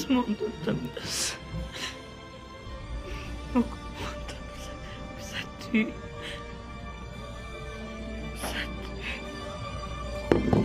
S'mondën të mdës. Nuk mund të pse ty. Pse ty.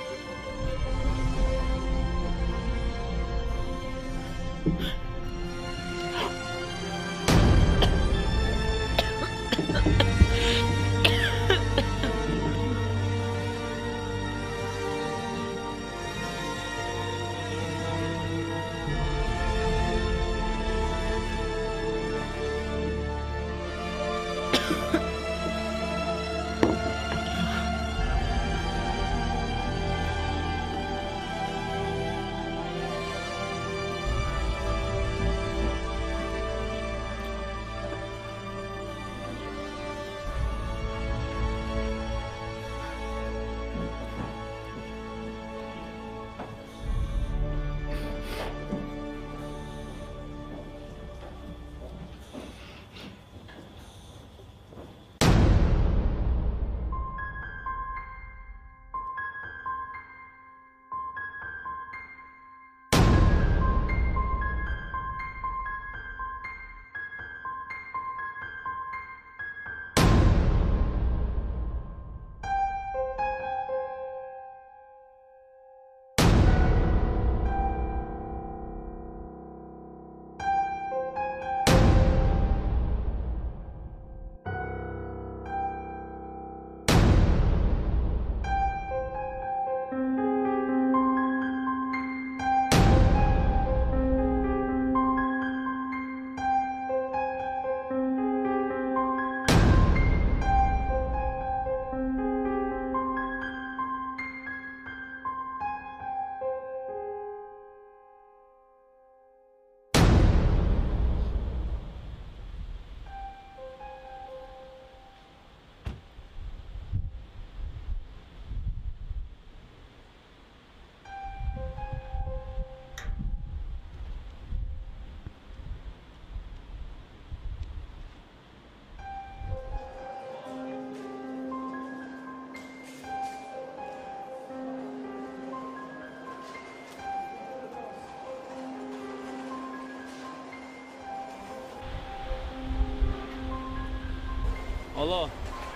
Alo.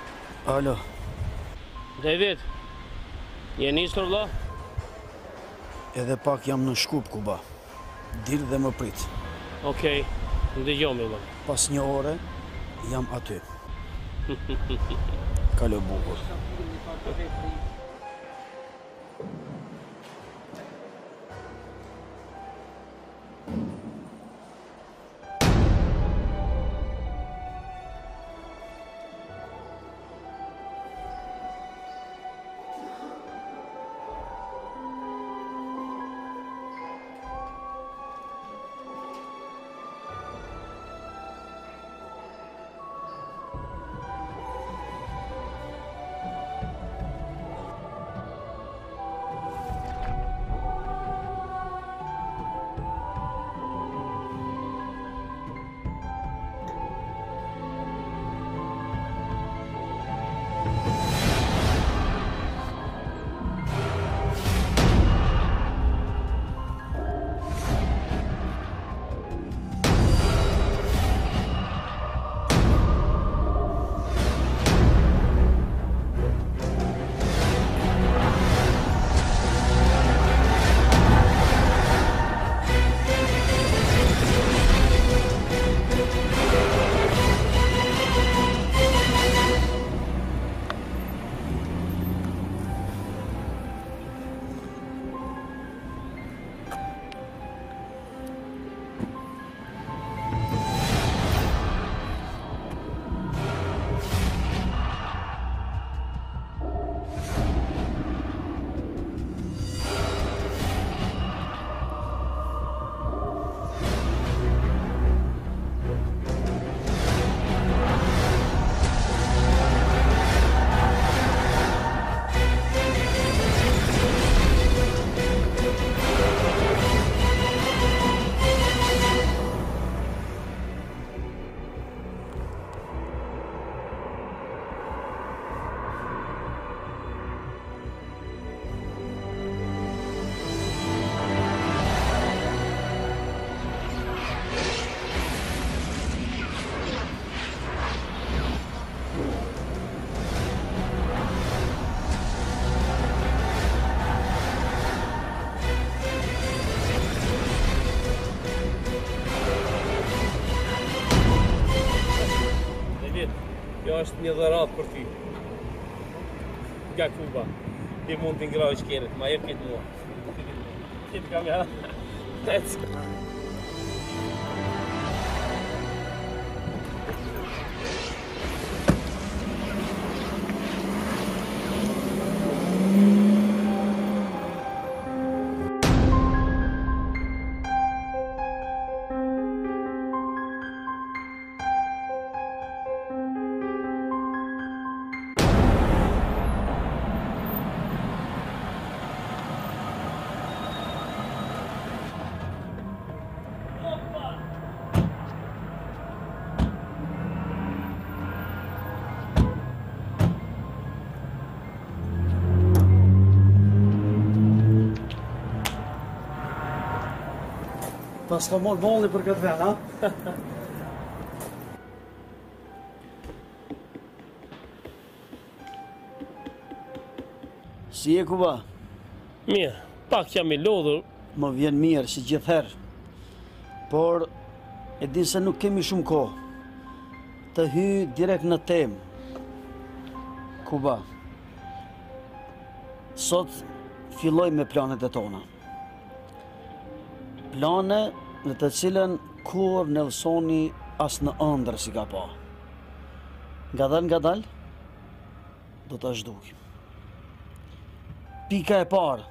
Alo. David, je nisur vlla? Edhe pak jam në Shkup, Kuba. Dil dhe më prit. Okej, ndëgjoj vlla. Pas një ore, jam aty. Kalo bukur. është një dhuratë për ty. Nga Kuba. Ti mund t'i ngrojsh kerët, ma jep këtë mua. Këtë kamera. Let's go. Pas ka mor bolli për këtë vend, ha? Si e Kuba? Mirë, pak jam I lodhur. Më vjen mirë si gjithherë. Por e din se nuk kemi shumë kohë. Të hy direkt në temë. Kuba. Sot filloj me planet e tona. Plane në të cilën kur Nelsoni as në ëndër si ka pa. Nga dal, do të zhdukim. Pika e parë,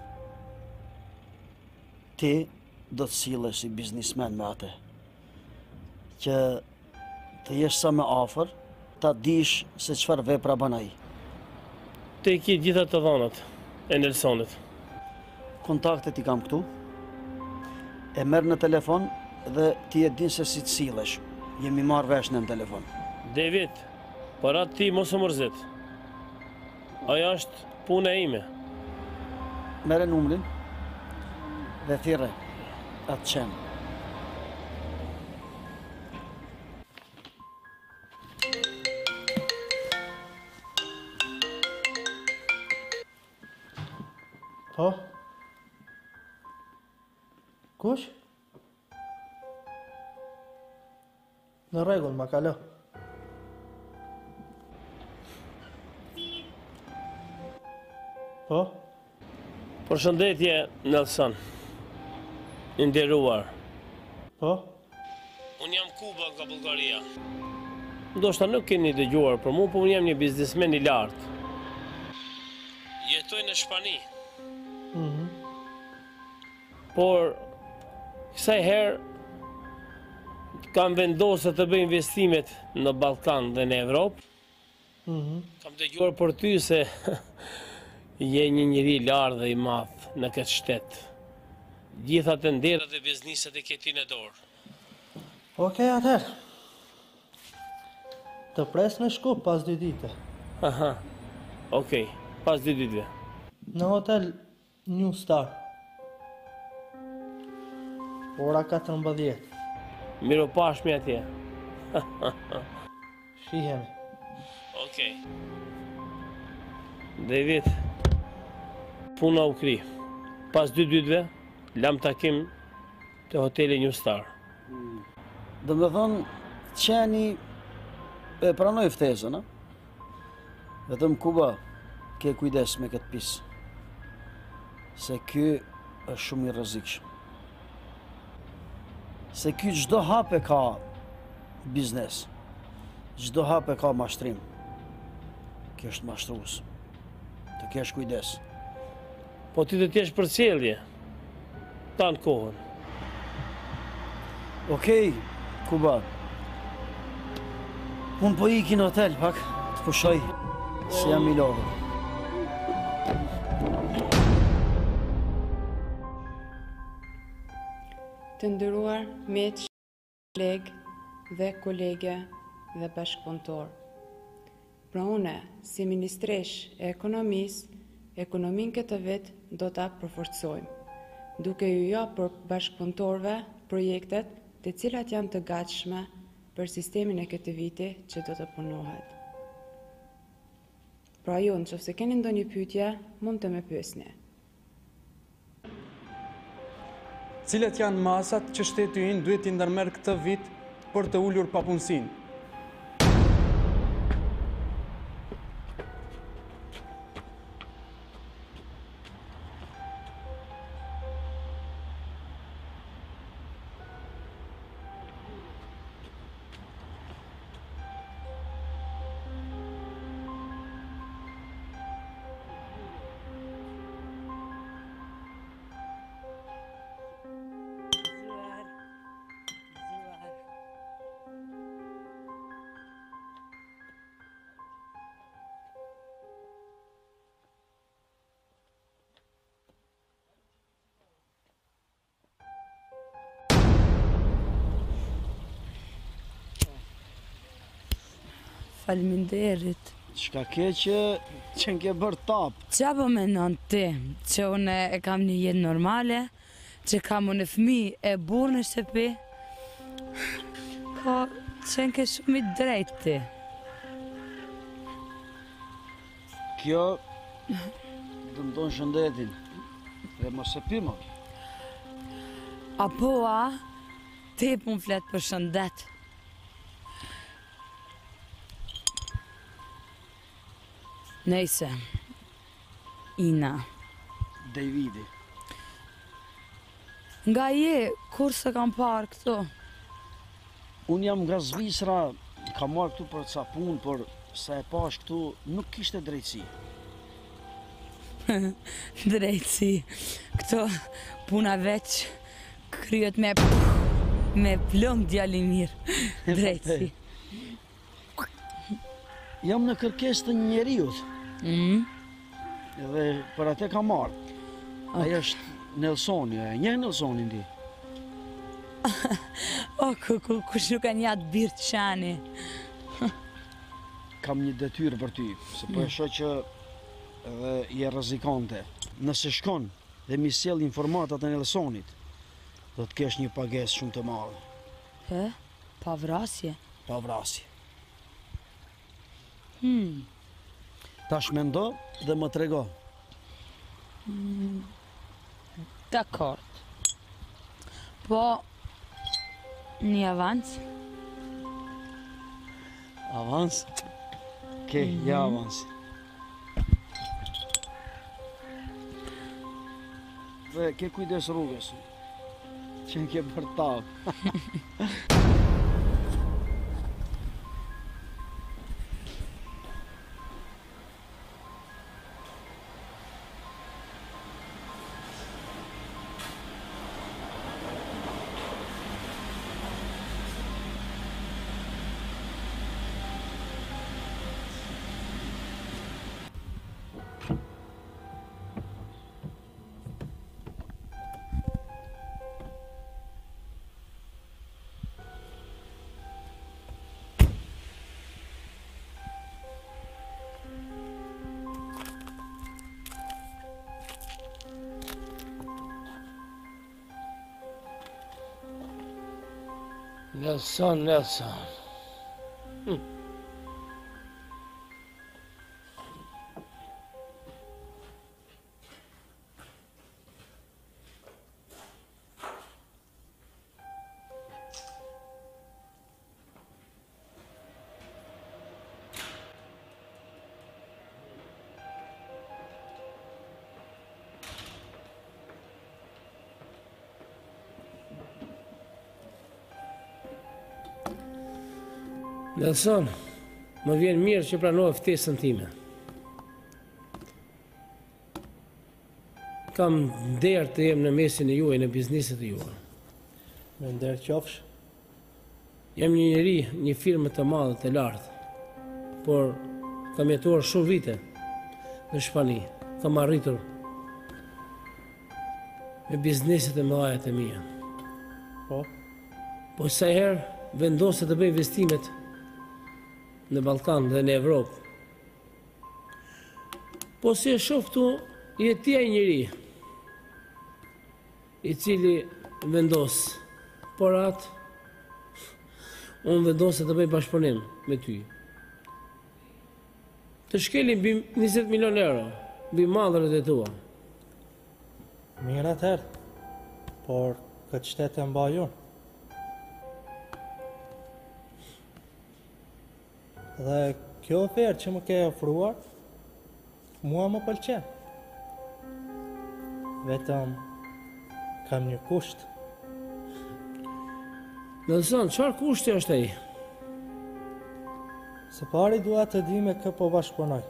ti do të sillesh si biznismen me atë, që të jesh sa më afër, ta dish se çfarë vepra bën ai. Te ki gjitha të dhënat e Nelsonit. Kontaktet I kam këtu, e merr në telefon dhe ti e din se si të sillesh. Jemi marrë vesh në telefon. David, para ti mos u mërzit. Aja është puna ime. Merre numrin dhe thirrë atë qenë. Po? Kush? Në rregull, ma kalo. Po? Përshëndetje, Nelson. I nderuar. Po? Unë jam Kuba nga Bullgaria. Ndoshta nuk keni dëgjuar për mua, por unë jam një biznesmen I lartë. Jetoj në Shqipëri. Por kësaj herë kam vendosur të bëj investimet në Ballkan dhe në Evropë. Kam dëgjuar për ty se je një njeri I lartë dhe I madh në këtë shtet. Gjitha të nderat dhe bizniset e ke ti në dorë. Okej, atëherë. Të pres në Shkup pas 2 dite. Aha, okej, pas 2 ditëve. Në hotel New Star. Ora 14. Miro pashmi atje. Shihemi. Okej. David, puna u kri. Pas 2 ditëve, lam takim të hoteli New Star. Do me thonë, qeni e pranoj ftesën, a? Vetëm Kuba, ke kujdes me këtë pisë. Se ky është shumë I rrezikshëm. Se ky çdo hap e ka biznes. Çdo hap e ka mashtrim. Kjo është mashtrues. Të kesh kujdes. Po ti të t'jesh për cjellje. Tanë kohën. Okej, Kuba. Unë po iki në hotel pak, të pushoj, se jam I lodhur. Të nderuar miq, kolegë dhe kolege dhe bashkëpunëtor. Pra une, si Ministresh e Ekonomisë, ekonominë këtë vit do ta përforcojmë, duke ju japur bashkëpunëtorëve projektet të cilat janë të gatshme për sistemin e këtij viti që do të punohet. Pra ju, nëse keni ndonjë pyetje, mund të më pyesni. Cilat janë masat që shteti ynë duhet I ndërmerr këtë vit për të ulur papunësinë? faleminderit. Çka ke që n'ke bërë tap? Qa po menon ti? Që unë e kam një jetë normale, që kam unë fëmijë e burë në shtëpi? Po, që n'ke shumë i drejt ti. Kjo dëmton shëndetin. Dhe mos e pi më. Apo ti pun flet për shëndet. Nejse, Ina. Davidi. Nga je, kur se kam parë këtu? Unë jam nga Zvisra, kam marrë këtu për ca punë, por sa e pash këtu nuk kishte drejtësi. Drejtësi. Këto puna veç kryet me plong djali mirë. Drejtësi. Jam në kërkesë të një njeriut. Edhe për atë kam marrë. Aja është Nelsoni, e njeh Nelsonin ti? O, kush nuk e njatë birë të shani. Kam një detyrë për ty, se po e shoh që edhe je rrezikante. Nëse shkon dhe mi sjell informatat e Nelsonit, do të kesh një pagesë shumë të madhe. Pavrasje? Pavrasje. Tash mendo dhe më trego. Dakord. Po, një avans? Avans? Ke, ja avans. Dhe ke kujdes rrugës, që n'ke bërë tavë. Nelson. Nelson, më vjen mirë që pranove ftesën time. Kam nder të jem në mesin e juaj në bizneset e juaj. Me nder qofsh? Jam një njeri, një firmë të madhe të lartë, por kam jetuar shumë vite në Shqipëri. Kam arritur me bizneset e mëdha të mia. Po sa herë vendosë të bëj investimet në Ballkan dhe në Evropë. Po si e shoh këtu, je ti ai njeri i cili vendos, por unë vendosë të bëj bashkëpunim me ty. Të shkelim mbi 20 milion euro, mbi mallrat e tua. Mirë atëherë, por këtë shtetë e mbaj unë. Dhe kjo ofertë që më ke ofruar, mua më pëlqen. Vetëm kam një kusht. Nelson, çfarë kushti është ai? Së pari dua të di me kë po bashkëpunoj.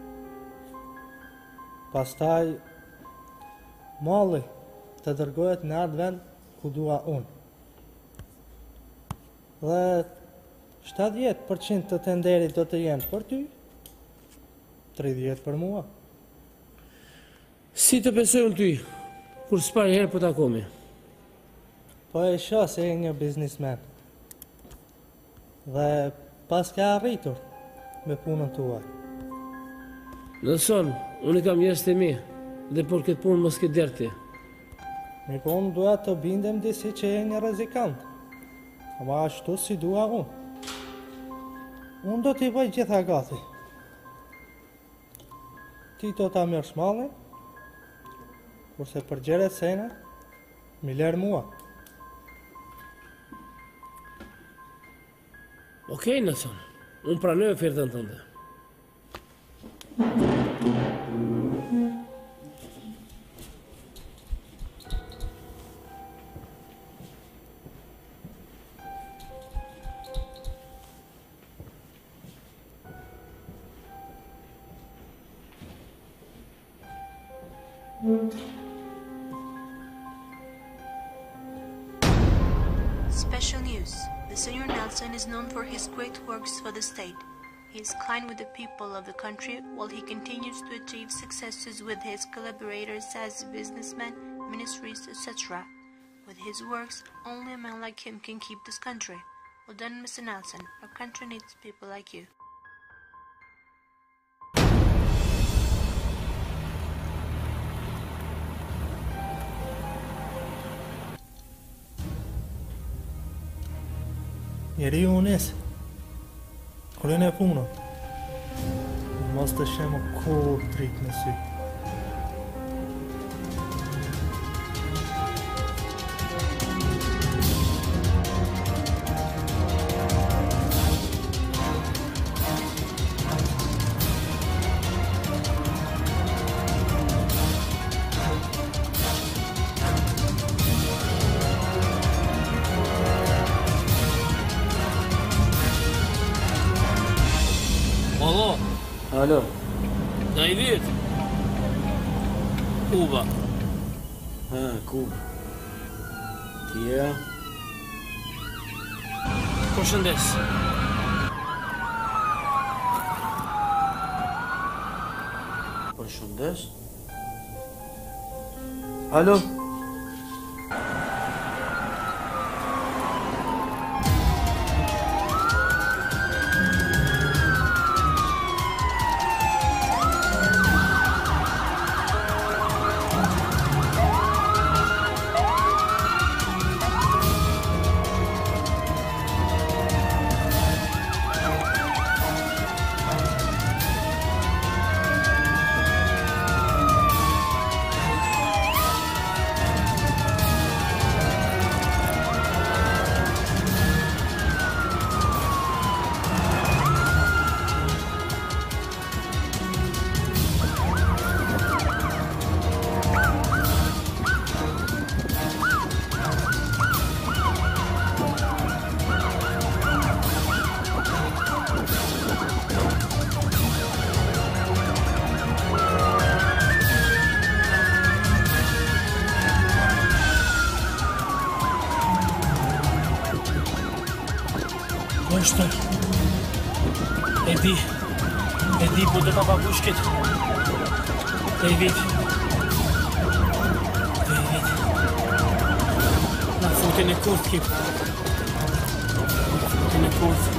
Pastaj malli të dërgohet në atë vend ku dua unë. Dhe 70% të tenderit do të jenë për ty, 30% për mua. Si të besoj unë ty, kur s'pari herë po takomi? Po e shoh se je një biznismen. Dhe pas ka arritur me punën tuaj. Nelson, unë i kam jesë të mi, dhe por këtë punë mos këtë derti. Mi po unë dua të bindem disi që e një rezikant, ama ashtu si dua unë. Unë do t'i bëj gjitha gati. Ti do ta merr shmallin, kurse për gjërat sena, mi lërë mua. Okej, Nelson, unë pranoj ofertën tënde. Special news. The Senior Nelson is known for his great works for the state. He is kind with the people of the country while he continues to achieve successes with his collaborators as businessmen, ministries, etc. With his works, only a man like him can keep this country. Well done, Mr. Nelson. Our country needs people like you. Njeri u nesë, kërën e punën, mos të shemë kur dritë në sy. Alo, Da i dit? Kuba. Kuba. Ti e? Përshëndes. Përshëndes? Alo? Është. E di, po do ta pagush këtë. David. Na futen e kurt kip. Futen e kurt.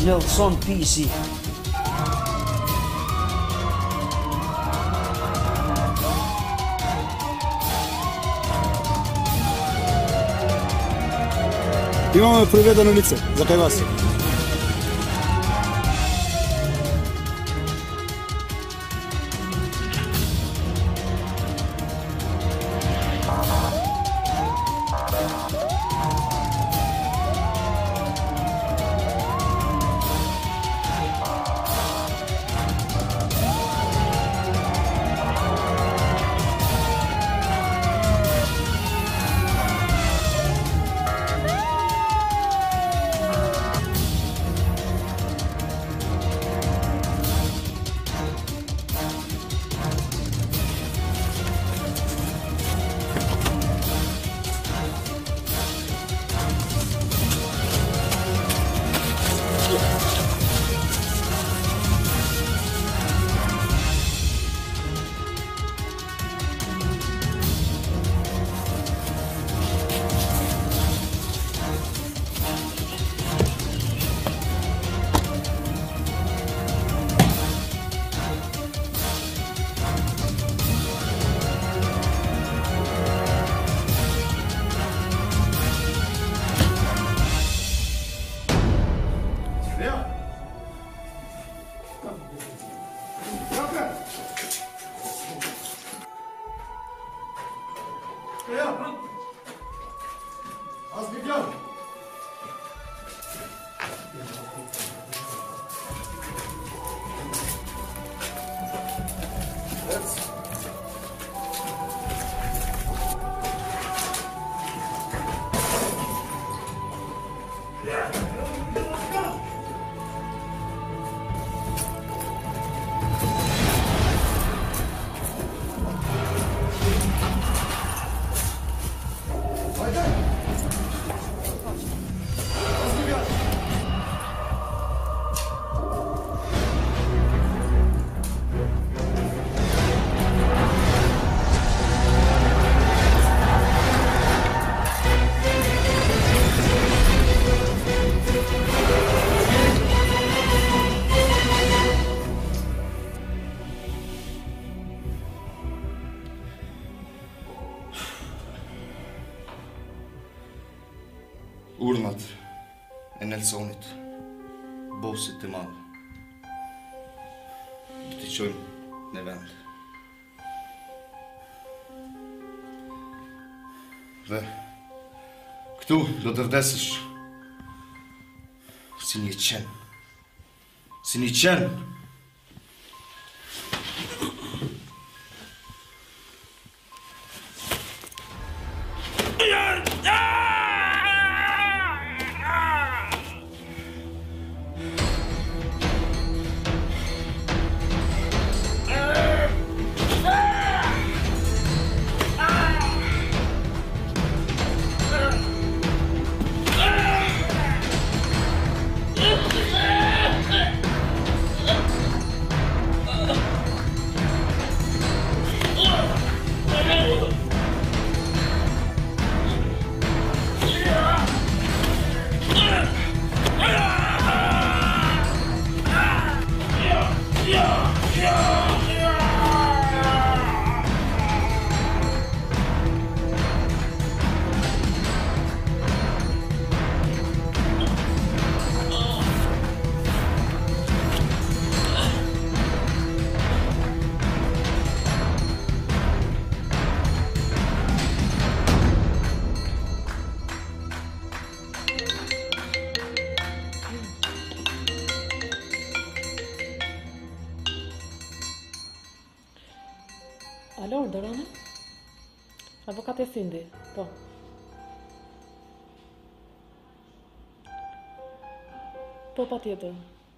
Nelson Pisi. Imamo privedeno lice, zakaj vas? Urnat e Nelsonit, bosit të madh, do t'i qojmë në vend. Dhe këtu do të vdesësh si një qenë. Si një qenë. Alo, Dorone? Avokate Cindy, po. Po, pa tjetër.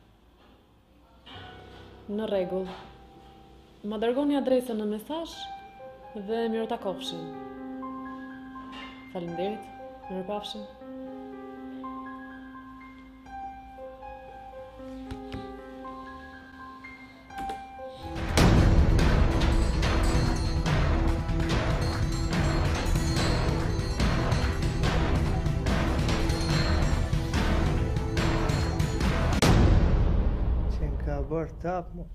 Në rregull. Ma dërgoni adresën në mesazh dhe mirë takofshim. Faleminderit, mirëpafshim. ka bërë tap, mo.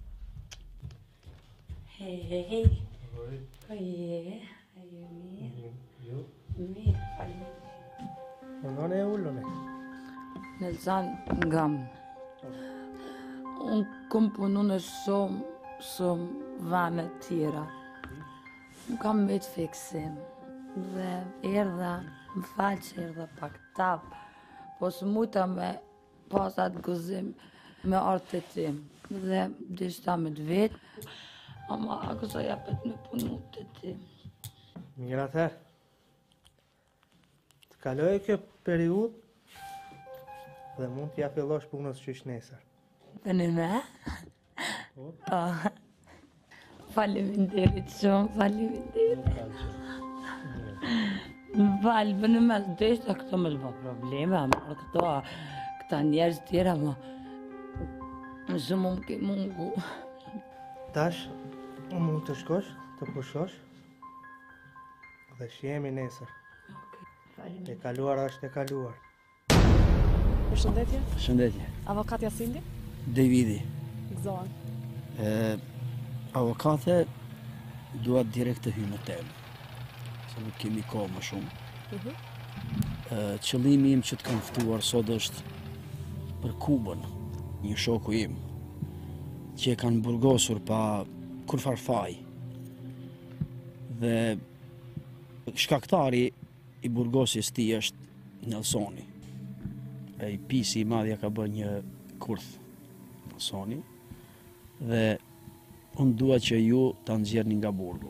Hej. Po je? A je mirë? Jo. Mirë, faleminderit. Ullone e ullone. Nelson, ngam. Unë kom punu në shumë vane tjera. Unë kam vetë fiksim. Dhe erdha, më falë që erdha pak tap, po së muta me pasat gëzim me artë të tim. Dhe dishta me të vetë, ama kësa japet me punu të tim. Mirë atër. Të kaloj kjo periud dhe mund t'ja fillosh punës qysh nesër. Për në me? Po. Faleminderit shumë, faleminderit. Më falë, për në me s'deshta këto me t'ba probleme, ama këta njerës tjera, ma shumë më ke mungu. Tash, mund të shkosh, të pushosh, dhe shjemi nesër. E kaluar është e kaluar. Përshëndetje. Shëndetje. Avokatja Sindi? Davidi. Gëzohen. Avokate duat direkt të hynë në temë, se nuk kemi kohë më shumë. Qëllimi im që të kam ftuar sot është për Kubën, një shoku im, që e kanë burgosur pa kur farfaj. Dhe shkaktari i burgosjes ti është Nelsoni. E i pisi i madhja ka bërë një kurth Nelsoni, dhe unë dua që ju ta nxjerrni nga burgu.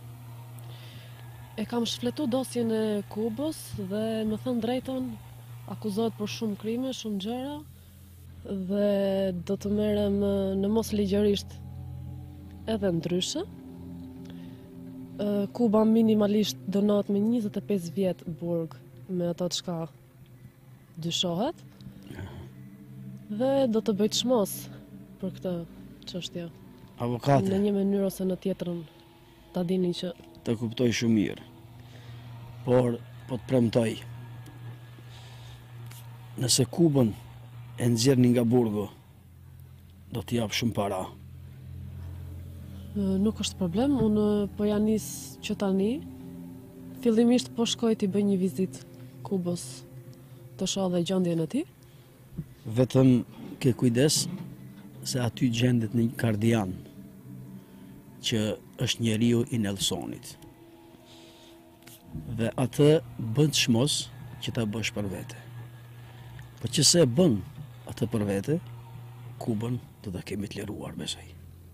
E kam shfletu dosjen e Kubës dhe më thënë drejton, akuzohet për shumë krime, shumë gjëra, dhe do të merrem në mos ligjërisht edhe ndryshe. Kuba minimalisht dënohet me 25 vjet burg me ato të shka dyshohet, dhe do të bëj çmos për këtë çështje. Avokate, Në një mënyrë ose në tjetrën, ta dini që të kuptoj shumë mirë, por po të premtoj, nëse Kubën e nxjerrni nga burgu, do t'i jap shumë para. nuk është problem, unë po ja nis që tani. Fillimisht po shkoj t'i bëj një vizit Kubës, të shoh dhe gjendjen e tij. Vetëm ke kujdes se aty gjendet një kardian që është njeriu i Nelsonit. Dhe atë bën çmos që ta bësh për vete. Po që se bën atë për vete, Kubën do ta kemi të liruar, besoj.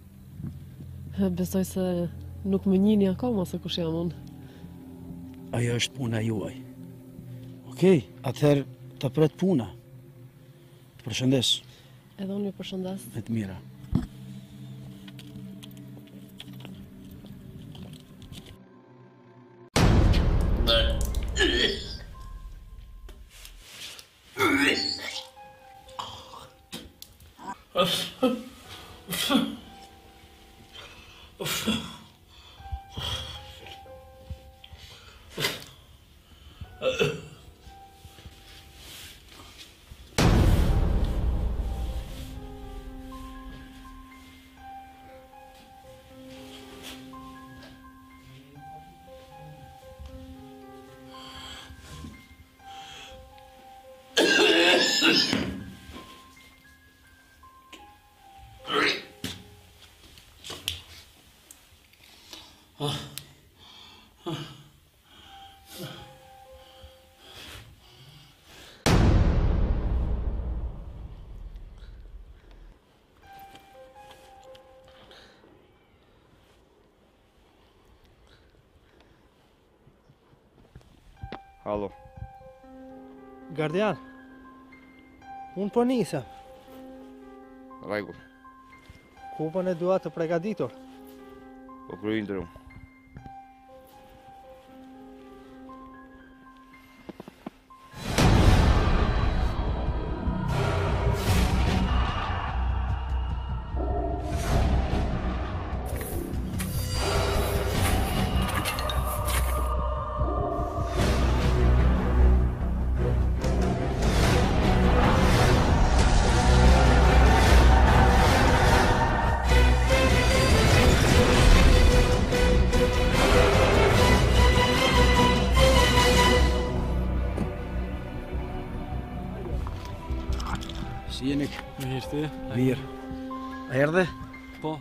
Besoj se nuk më njihni akoma se kush jam unë. Ajo është puna juaj. Okej, atëherë të pret puna. Të përshëndes. Edhe unë ju përshëndes. Me të mira. Alo. Gardian, unë po nisem. Rregull. Kubën e dua të përgatitur. Po kryej ndërm. Ti? Mirë. A erdhe? Po.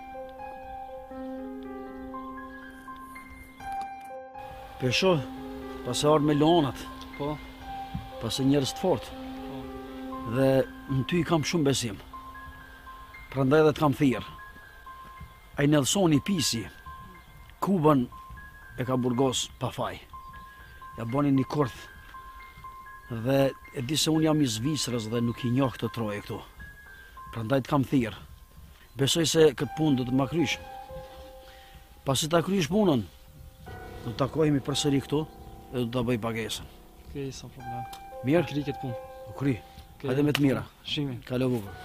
Pesho, pas e ardhë me lonat, Po. pas e njerës të fort. Dhe në ty kam shumë besim. Prandaj edhe të kam thirr. Ai Nelsoni Pisi, Kubën e ka burgos pa faj. Ja boni një korth. Dhe e di se unë jam i Zvicrës dhe nuk i njoh këtë troje këtu. Prandaj të kam thirr. Besoj se këtë punë do të ma krysh. Pasi ta krysh punën, do të takohemi përsëri këtu dhe do ta bëj pagesën. Okej, sa problem. Mirë? Kri këtë punë. U kry. Hajde me të mira. Shimin. Kalo bukur.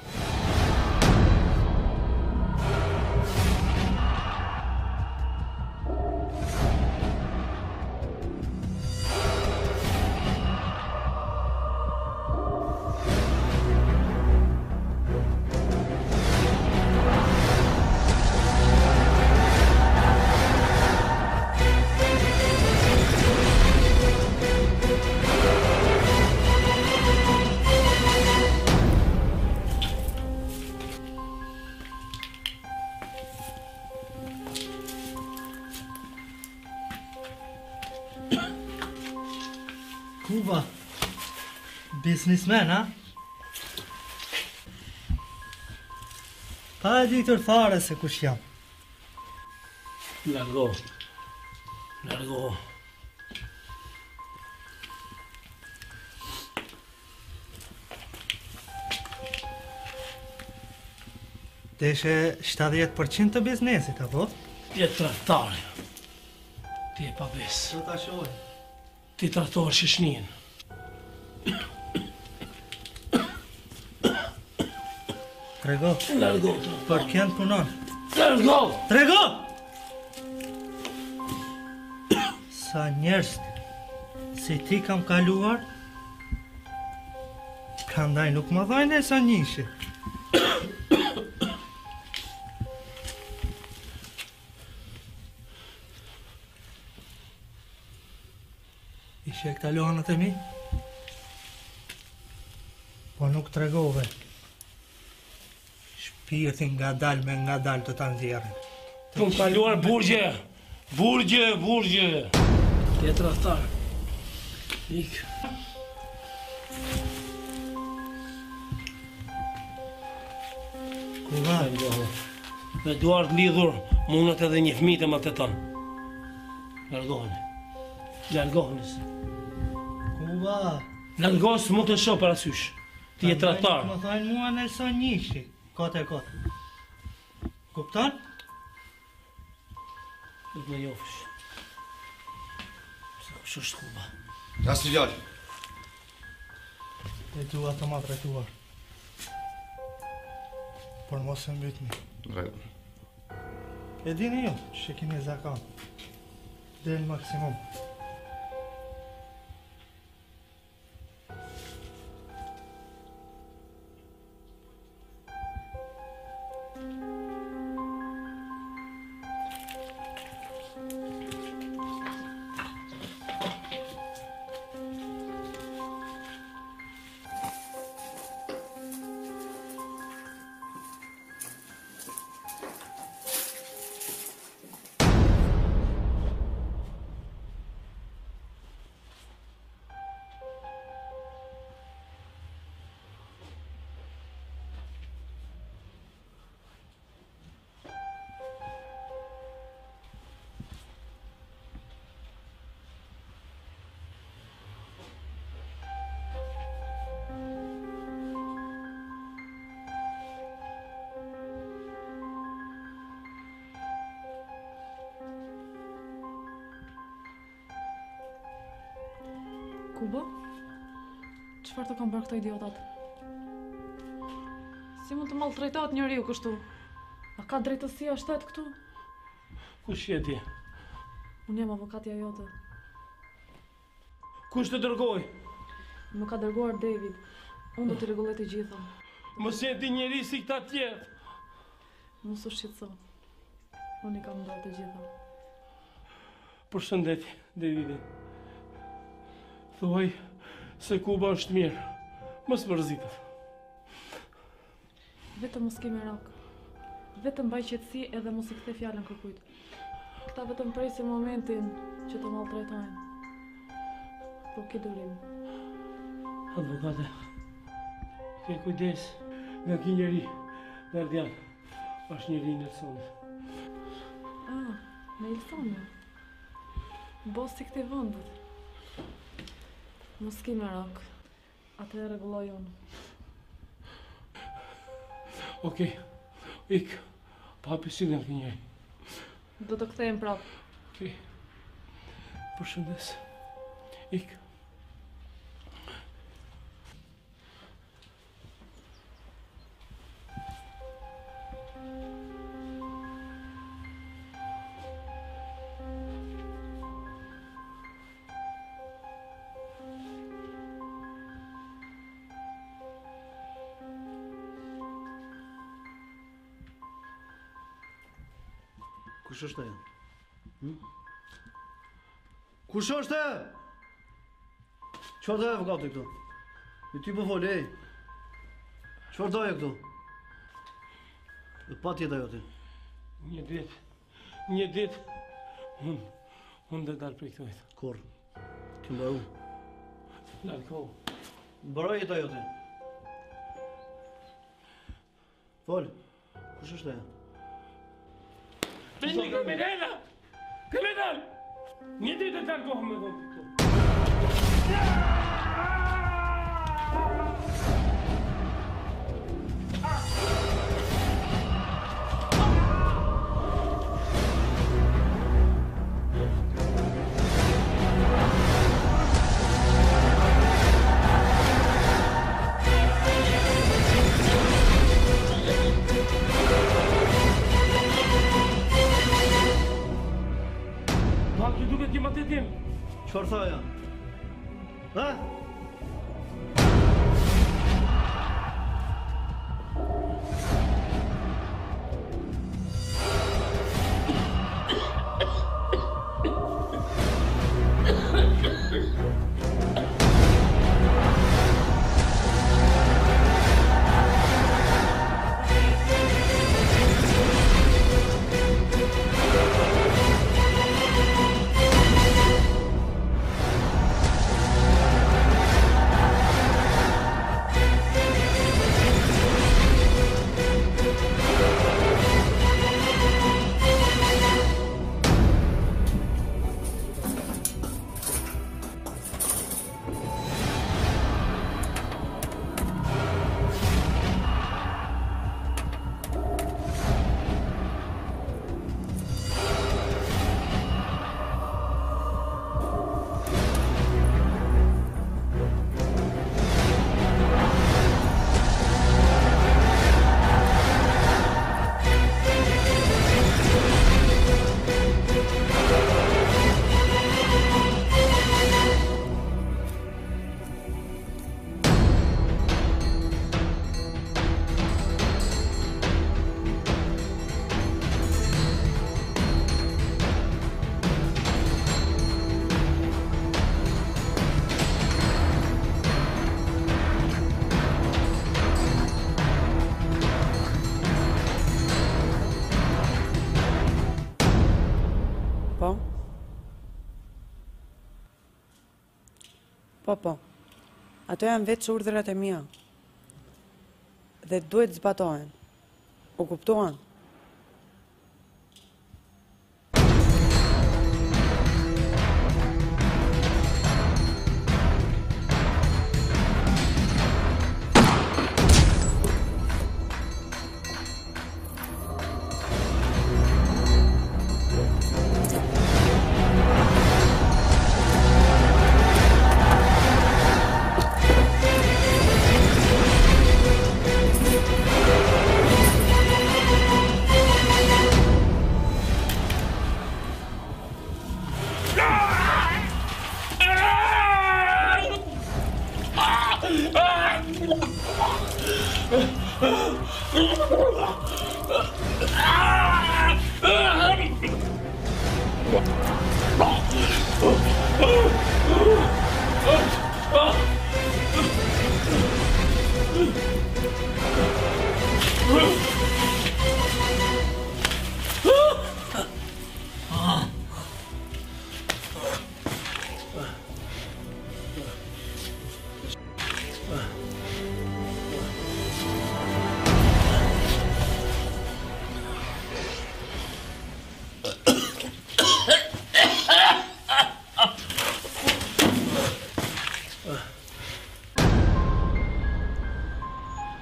Kuba, biznismen, ha? Pa e ditur fare se kush jam. Largo. Largo. Deshe 70% të biznesit, apo? Ti e traktari. Ti e pabes. Do ta shohim. Ti traktor shishnin. Trego. Largo. Për kënd punon. Largo. Trego! Sa njerëz si ti kam kaluar, prandaj nuk më dhajnë e sa njëshi. Ishe këta lohanët e mi? Po nuk tregove. Shpirtin nga dal të ta nxjerrin. Të më kaluar burgje. Burgje. Ti e traktar. Ik. Kuva? Me duart lidhur, mundet edhe një fëmijë të më teton. Largoheni. Largoheni. Kuva? Largoheni, s'mund të shoh parasysh. Ti je traktar. Më thajnë mua në sa njëshi, kote. Kupton? Do të më njofësh. Se kush është Kuba? Ras një djallë. E dua të ma drejtuar. Por mos e mbytni. Rregull. E dini ju, që keni zakan. Del maksimum. Kuba? Çfarë të kanë bërë këto idiotat? Si mund të maltrejtohet njeriu kështu? A ka drejtësia shtet këtu? Kush je ti? Unë jam avokatja jote. Kush të dërgoj? Më ka dërguar David. Unë do të rregulloj të gjitha. Mos je ti njeri si këta tjerë. Mos u shqetëso. Unë i kam ndarë të gjitha. Përshëndetje, Davidi. Thuaj se Kuba është mirë. Mos mërzitet. Vetëm mos kemi rak. Vetëm mbaj qetësi edhe mos I kthe fjalën kërkujt. Këta vetëm presin momentin që të malltretojnë. Po ke durim. Advokate, ke kujdes nga ky njeri, gardian, është njeri Nelsoni. Ah, Nelsoni. Boss I këtij vendit. Mos kemi rak. Atë e rregulloj unë. Okej, ik, pa besilën ky njeri. Do të kthehem prapë. Okej, përshëndes, ik. Kush është ajo? Kush është e? Çfarë do avokati këtu? Me ty po fol, ej. Çfarë doje këtu? Pa tjetë ajo ti. Një ditë, unë dhe dalë prej këtojtë. Kur? Ti mbaru? Lalë kohë. Mbaroj jetë ajo ti. Fol, kush është ajo? Bindi kriminella! Kriminal! Një ditë të largohëm me dhëmë këtu. Çfarë thaja? Ha? Po. Ato janë veç urdhrat e mia. Dhe duhet zbatohen. U kuptuan?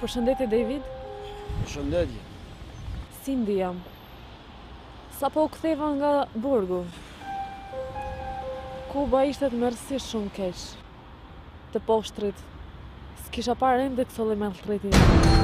Përshëndetje, David. Përshëndetje. Cindy jam. Sa po u ktheva nga burgu. Kuba ishte të mërësisht shumë keq. Të poshtrit. S'kisha parë ende këtë lloj maltretimi.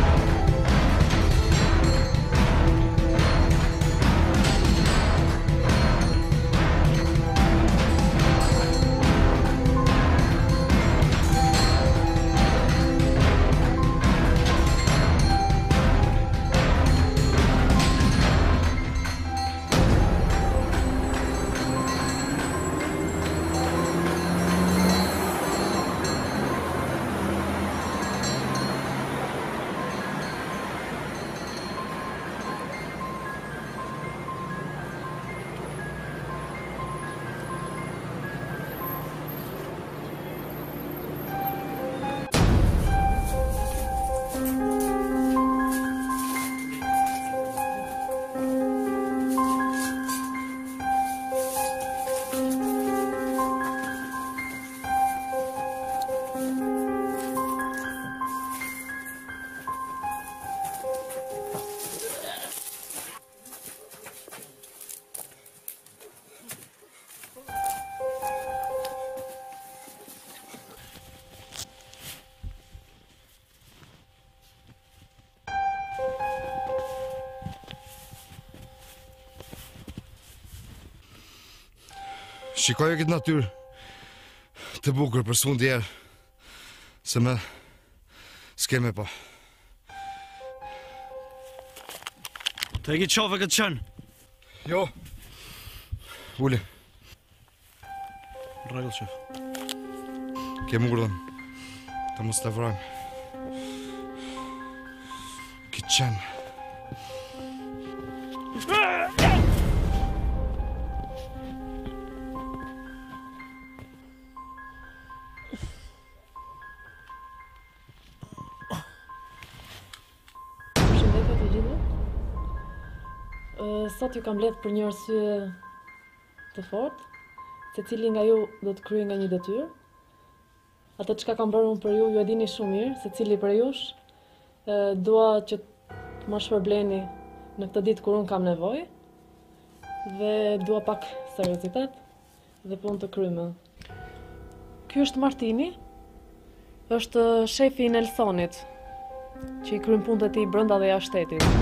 Shikoj këtë natyrë të bukur për sfund djerë, se me s'keme pa. Të e ki qofe këtë qënë? Jo. Uli. Regull, shef. Kemë urdhën të mos të vrajmë. Këtë qenë. Sot ju kam mbledh për një arsye të fortë, secili nga ju do të kryejë nga një detyrë. Atë çka kam bërë unë për ju e dini shumë mirë, secili për jush. Dua që të më shpërbleni në këtë ditë kur unë kam nevojë dhe dua pak seriozitet dhe punë të kryme. Ky është Martini, është shefi i Nelsonit, që i kryen punët e tij brenda dhe jashtë shtetit.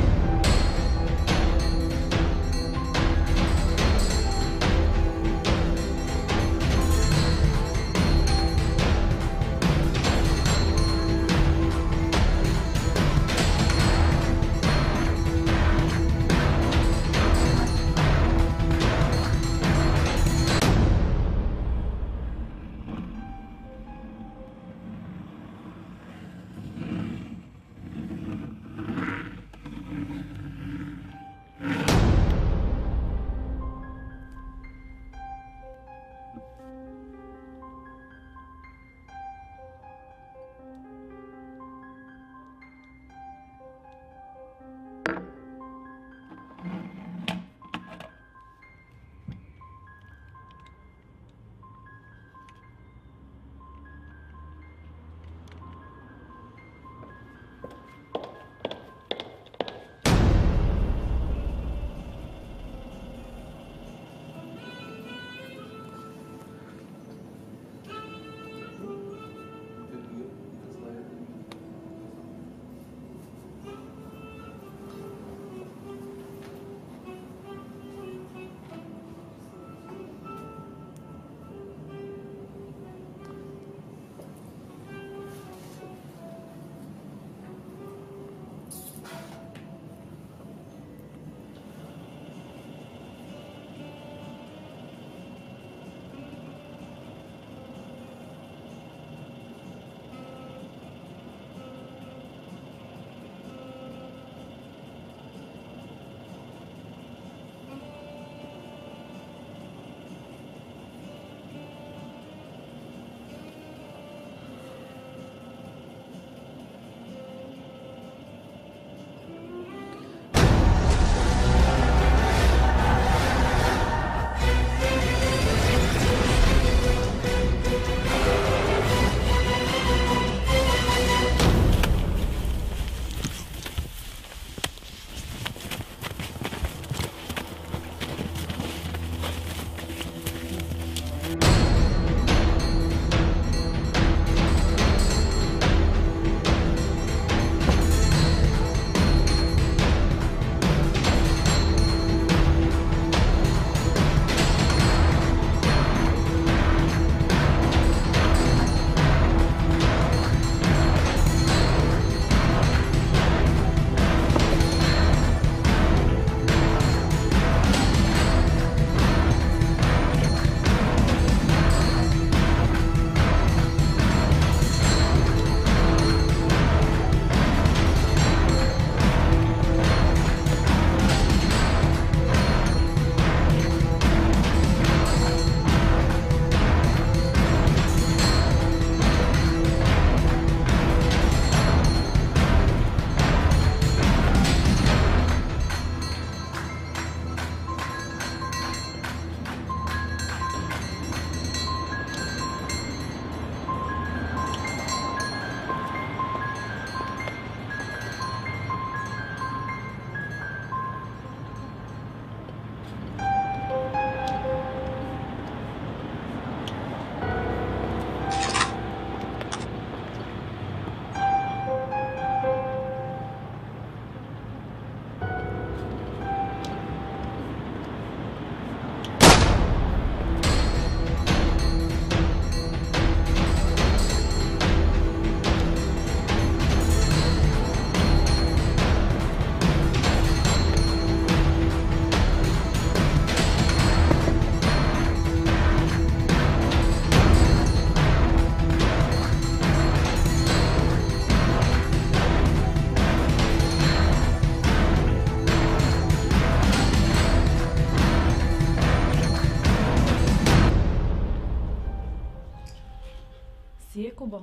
Kuba?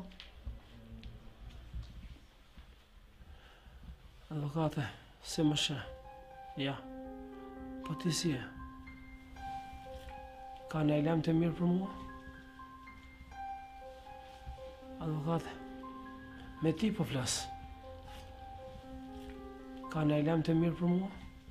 Advokate, se më shë. Ja. Po ti si e? Ka në lajm të mirë për mua? Advokate, me ti po flas. Ka në lajm të mirë për mua?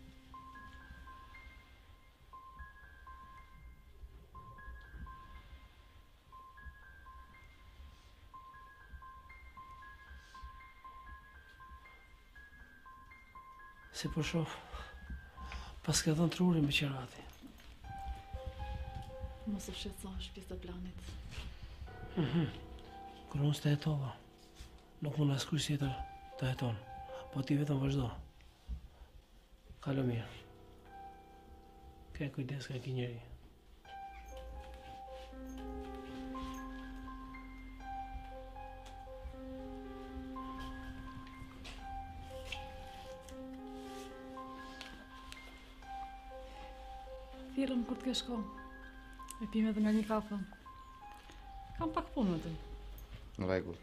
Si po shoh, pas ka dhënë trurin me qerati. Mos u shqetëso, është pjesë e planit. Kur unë s'të hetova, nuk mund askush tjetër të heton, po ti vetëm vazhdo. Kalo mirë. Ke kujdes ka ki njeri. Thirrëm kur të kesh kohë. E pim edhe nga një kafe. Kam pak punë me ty. Në rregull.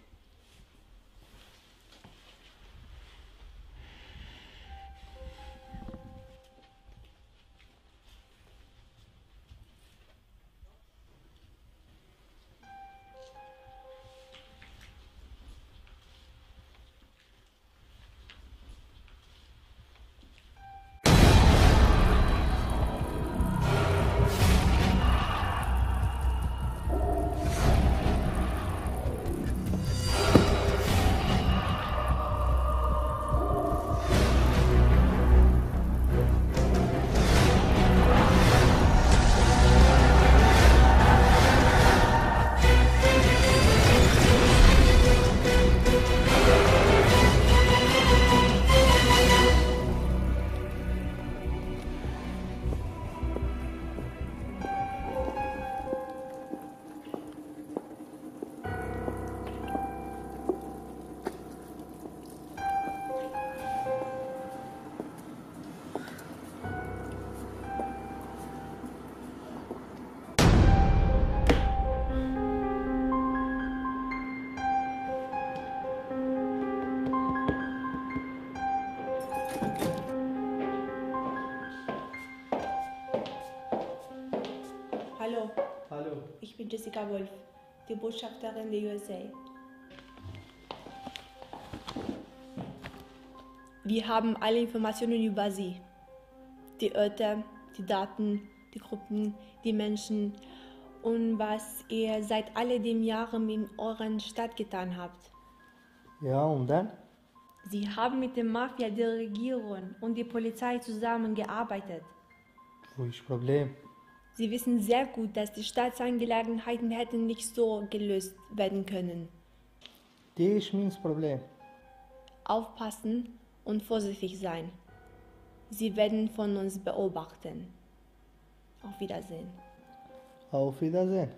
Hallo. Hallo. Ich bin Jessica Wolf, die Botschafterin der USA. Wir haben alle Informationen über Sie. Die Orte, die Daten, die Gruppen, die Menschen und was ihr seit all den Jahren in eurer Stadt getan habt. Ja, und dann? Sie haben mit der Mafia, der Regierung und der Polizei zusammengearbeitet. Wo ist das Problem? Sie wissen sehr gut, dass die Staatsangelegenheiten hätten nicht so gelöst werden können. Das ist mein Problem. Aufpassen und vorsichtig sein. Sie werden von uns beobachten. Auf Wiedersehen. Auf Wiedersehen.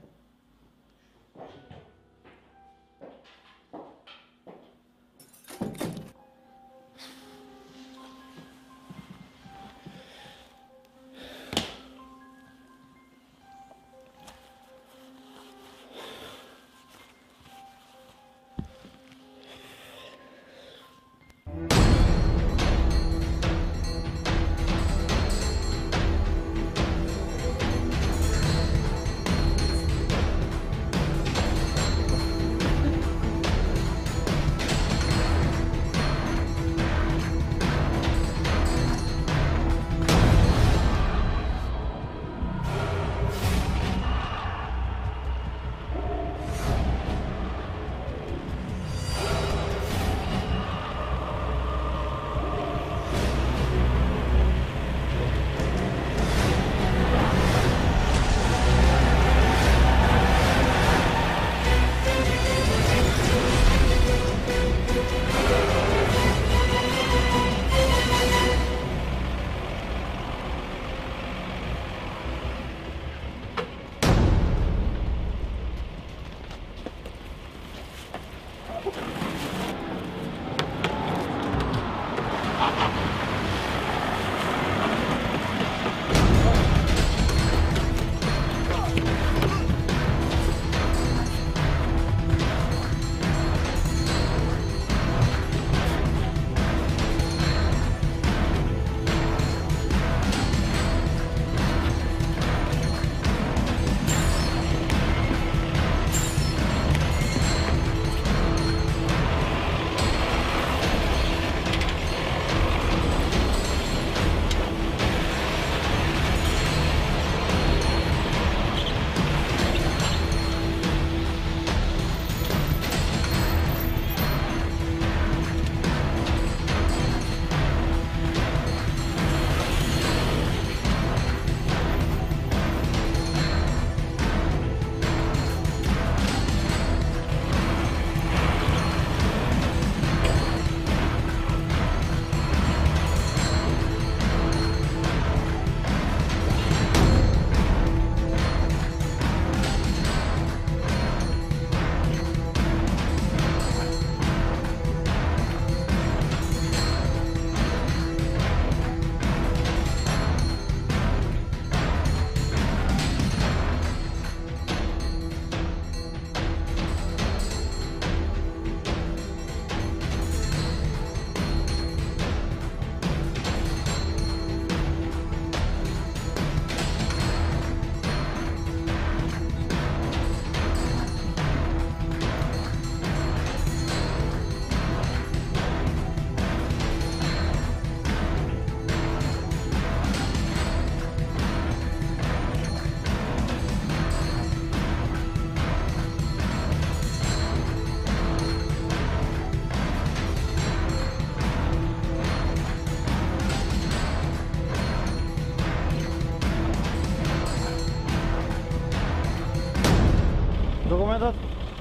dokumentat?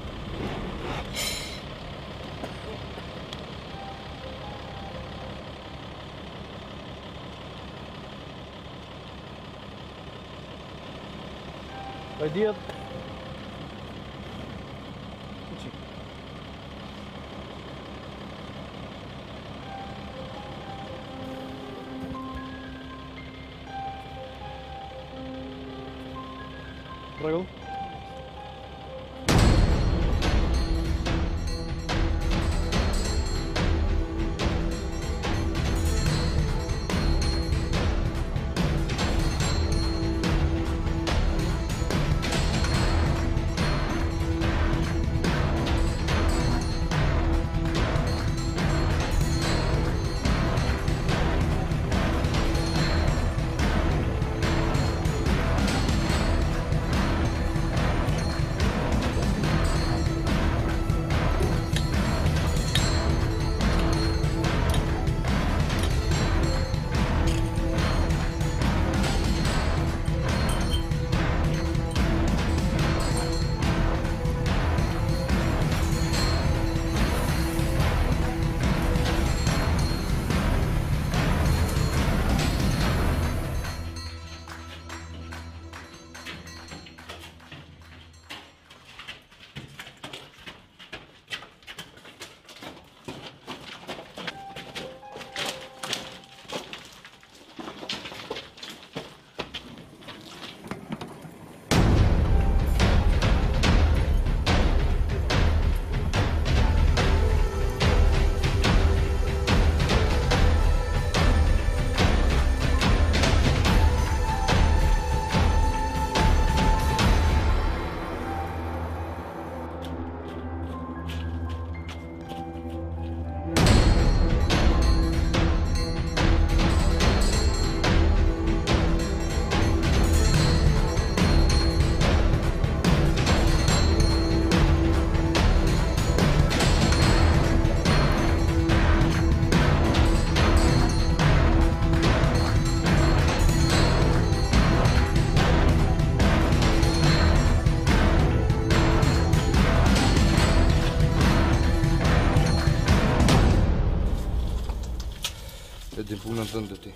Pa i dihet. Rregull. E din punën tënde ti.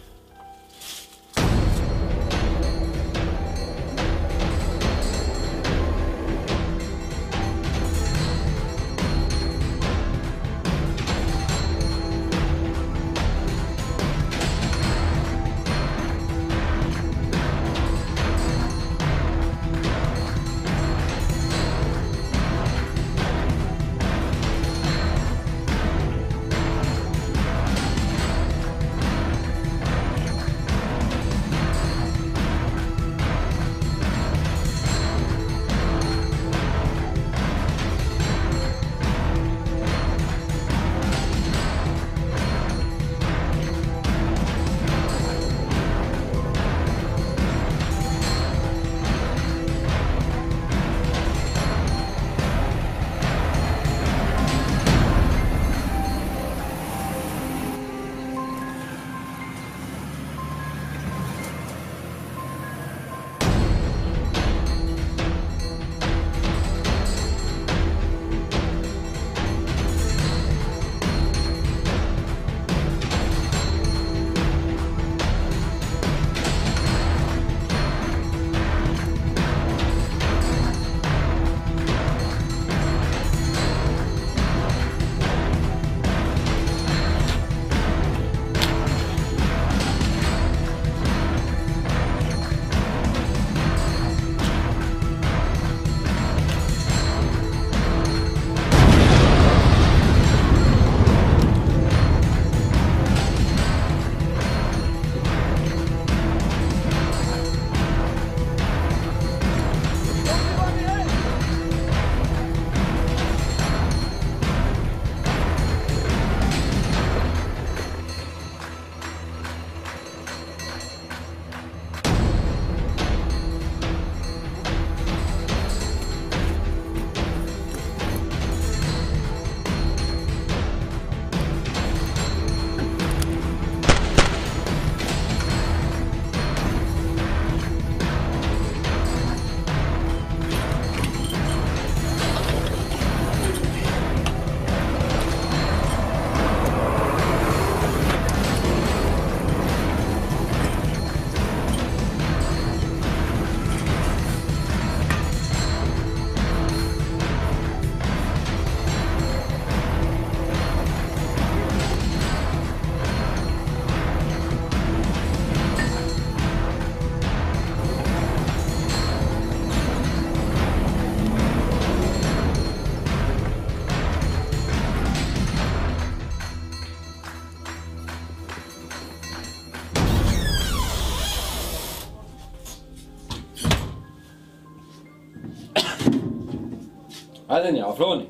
Hajde një, afroni.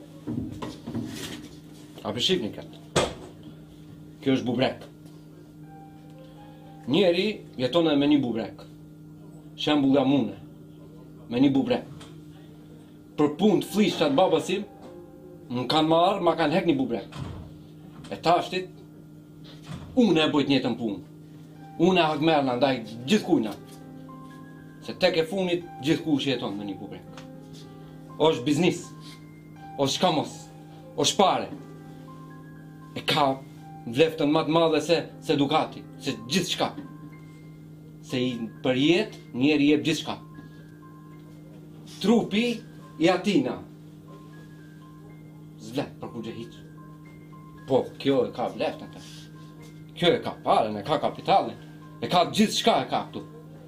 A përshifni këtë. Kjo është bubrek. Njeri jeton me një bubrek. Shembull jam une. Me një bubrek. Për punë të flishat babasim, më kanë marrë, ma kanë hek një bubrek. E tashtit, unë e bojt njëtën punë. Unë e hakmerna ndaj gjithë kujna. Se tek e funit, gjithë kuj që jeton me një bubrek. Është biznis, është shkamos, është pare. E ka vleftën më të madhe se Ducati, se gjithë shka. Se për jetë, njeri jep gjithë shka. Trupi i atina. Zvlet për kur gjë hiq. Po, kjo e ka vleftën të. Kjo e ka paren, e ka kapitalin, e ka gjithë shka e ka këtu.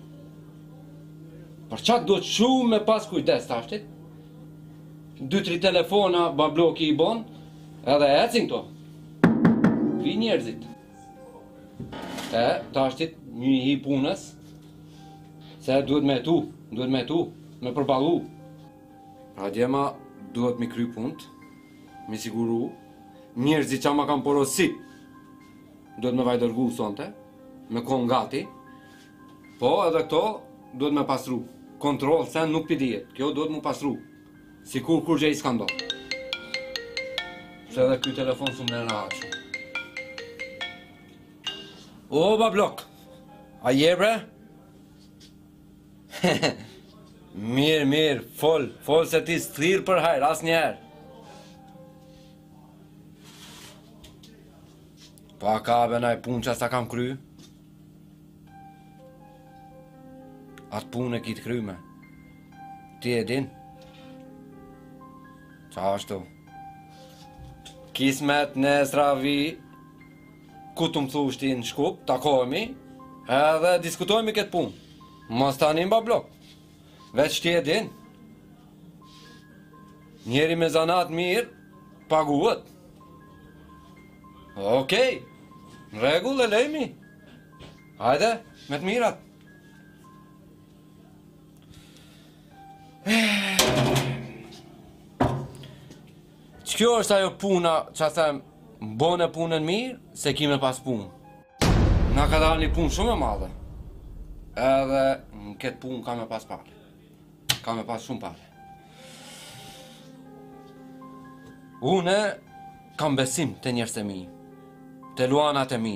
Për qatë do të shumë me pas kujdes të ashtit. 2-3 telefona babloki i bon, edhe ecin këto. Vi njerëzit. E, të ashtit një hi punës, se duhet me tu, me përballu. Pra djema duhet mi kry punt, mi siguru, njerëzit që ma kam porosit, duhet me vajdërgu sonte, me kon gati, po edhe këto duhet me pasru. Kontrol sen nuk pidijet, kjo duhet mu pasru. Si kur gjej s'ka ndo. Se edhe ky telefon s'u mre në haqë. O, bablok, a je bre? Mirë, fol se ti s'thirë për hajrë, as njerë. Pa ka benaj punë që sa kam kry. Atë punë e kitë kryme. Ti e din? Qa ashtu? Kismet nesra vi, ku të më thush ti në shkup, takohemi, edhe diskutojmi këtë punë. Mos tani mba blok. Veç ti e din. Njeri me zanat mirë, paguhet. Okej, në regull e lejmi. Hajde, me të mirat. Kjo është ajo puna që them, bone punën mirë, se kime pas punë. Na ka dalë një punë shumë e madhe. Edhe në këtë punë ka me pas pare. Ka me pas shumë pare. Une kam besim të njerëz të mi, të luanat e mi.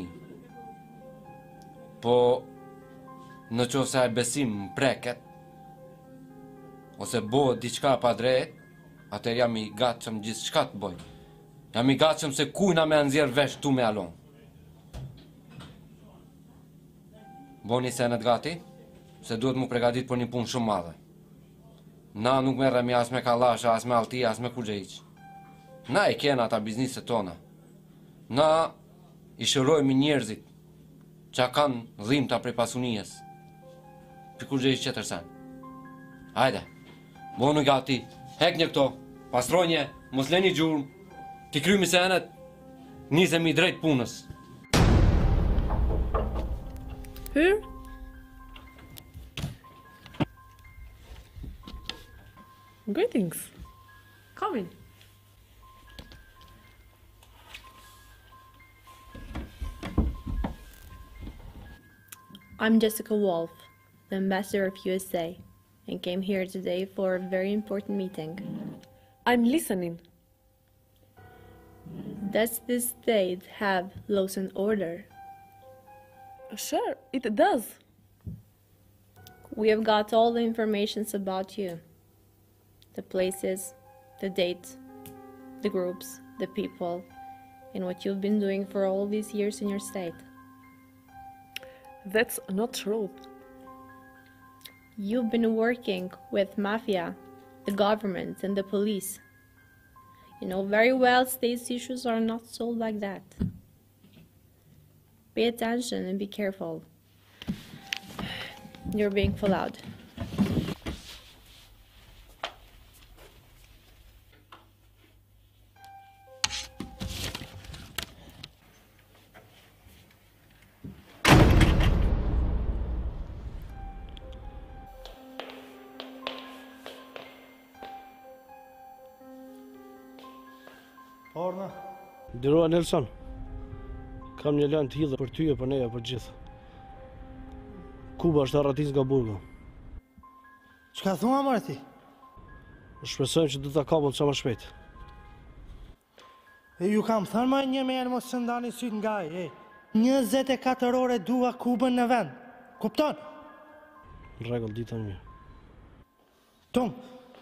Po, në qoftë se ai besim më preket, ose bëhet diçka pa drejt, atër jam i gatshëm gjithë shka të boj. Jam i gatshëm se kujna me nxjerr vesh tu me alon. Boni senet gati, se duhet mu pregadit për një punë shumë madhe. Na nuk merremi as me kallasha, as me altia, as me kurgjehiq. Na i kena ata bizniset tona. Na i shërojmë njerëzit që kanë dhimbta prej pasunijes. Për kurgjehiq qëtër sen. Hajde, bonu gati. Hek një këto, pastronje, mos leni gjurëm, t'i krymi senet, nisemi drejt punës. Hyr? Greetings. Come in. I'm Jessica Wolf, the ambassador of USA. And came here today for a very important meeting. I'm listening. Does this state have laws and order? Sure, it does. We have got all the information about you. The places, the dates, the groups, the people, and what you've been doing for all these years in your state. That's not true. You've been working with mafia, the government, and the police. You know very well state's issues are not solved like that. Pay attention and be careful. You're being followed. Orna. Nderuar Nelson, kam një lajm të hidhur për ty e për neja për gjithë. Kuba është arratis nga burgu. Çka thua more ti? Shpresojmë që do ta kapun sa më shpejt. E ju kam thënë më një herë mos së ndani syt nga ai. 24 ore dua Kubën në vend. Kupton? Në rregull, ditën mirë. Tom.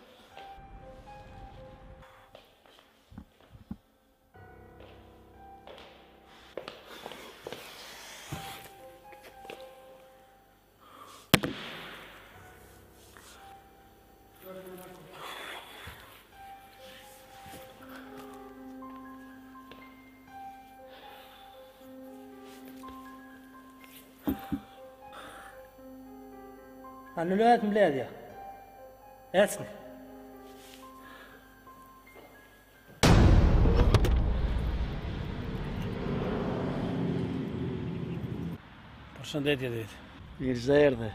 Anulohet mbledhja. Ecni. Përshëndetje, David. Mirë se erdhe.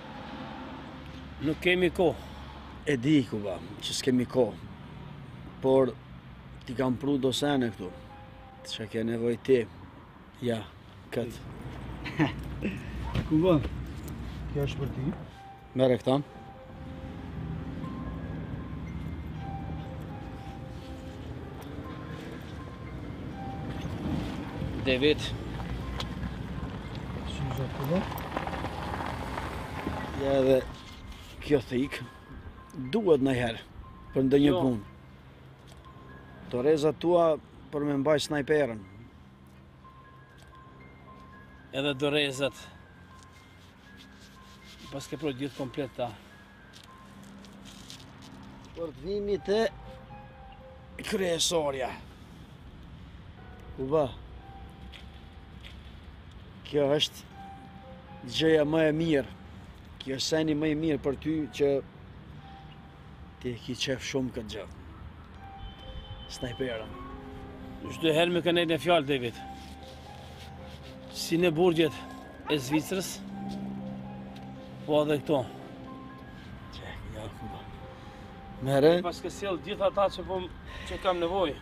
Nuk kemi kohë. E di, Kuba, që s'kemi kohë. Por ti kam pru dosene këtu. Që ke nevoj ti. Ja, këtë. Kuba. Kjo është për ti? Mere këta. David. Si zot Kuba? Ja edhe kjo thik duhet nëjherë për ndonjë punë. Torezat tua për me mbaj snajperën. Edhe dorezat. Pas ke prodhë gjithë komplet ta. Për të vimit e kryesorja. Kuba, kjo është gjëja më e mirë. Kjo është seni më i mirë për ty që ti ki qef shumë këtë gjë. Snajperën. Çdo herë me kanë një fjalë, David. Si në burgjet e Zvicrës, po edhe këto. Ja, Kuba. Mere? Pas ke sjell gjithë ata që kam nevojë.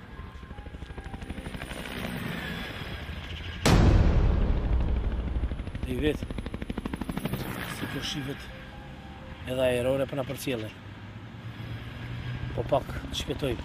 David, si kjo shivet edhe aerore për na përcjellin. Po pak, shpjetojmë.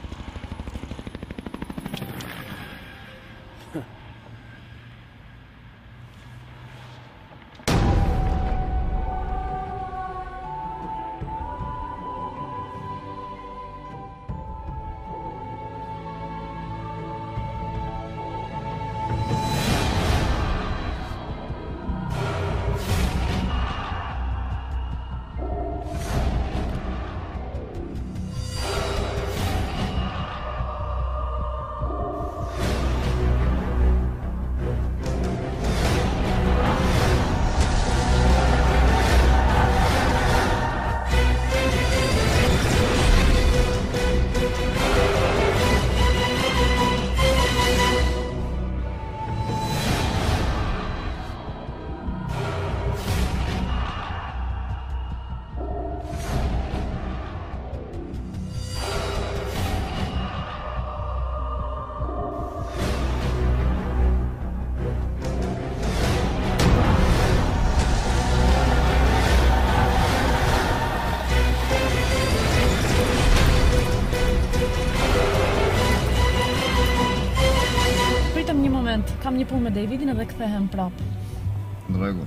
Kam një punë me Davidin edhe kthehem prapë. Në rregull.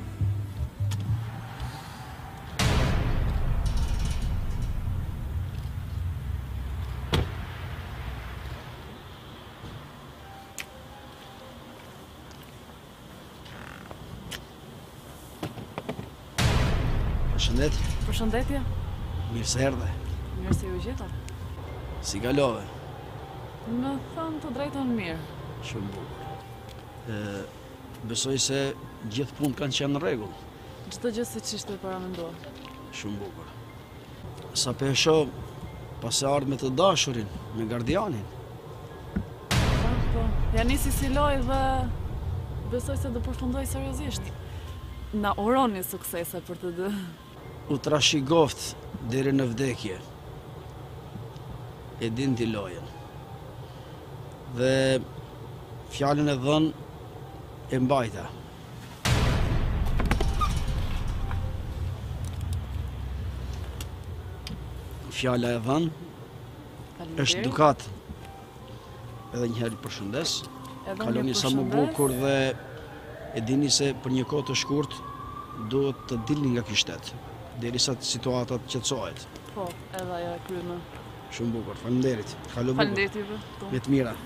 Përshëndetje. Përshëndetje. Mirë se erdhe. Mirë se u gjeta. Si kalove? Më thënë të drejton mirë. Shumë bukur. Besoj se gjithë punë kanë qenë në rregull. Çdo gjë siç ishte paramenduar. Shumë bukur. Sa pe e shoh pas e ardhme të dashurin me gardianin. Po, ja nisi si lojë dhe besoj se do përfundoj seriozisht. Na uroni suksese për të dy. U trashëgoft deri në vdekje. E din ti lojën. Dhe fjalën e dhënë e mbajta. Fjala e dhënë është dukat. Edhe njëherë përshëndes. Kaloni sa më bukur dhe e dini se për një kohë të shkurt duhet të dilni nga ky shtet, derisa situata të qetësohet. Po, edhe ajo e krymë. Shumë bukur. Faleminderit. Kalo bukur. Faleminderit juve. Me të mira.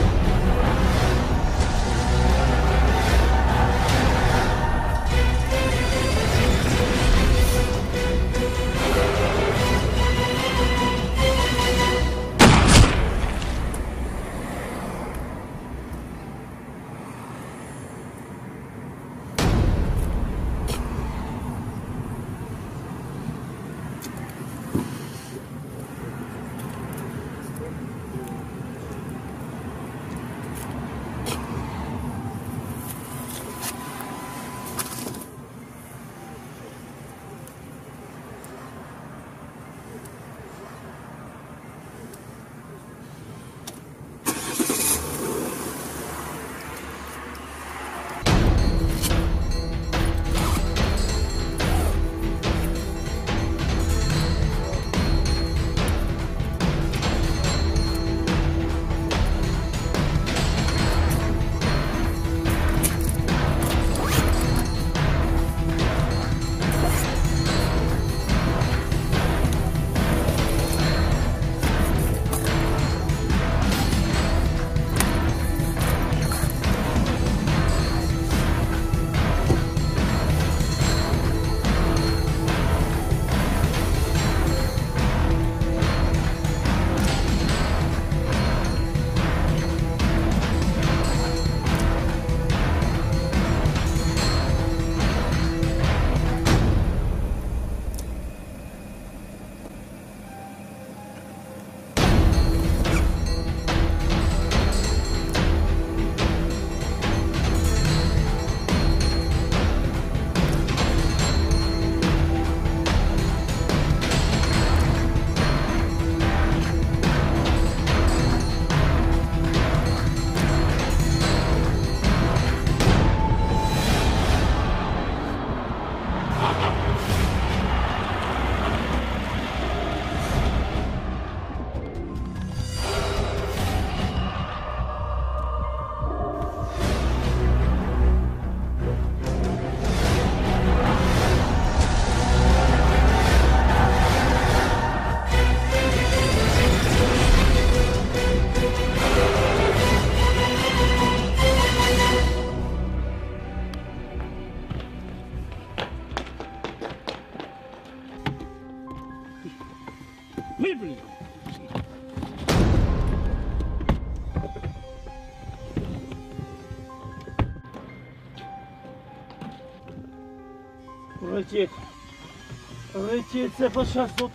Rëqet se pasha sot.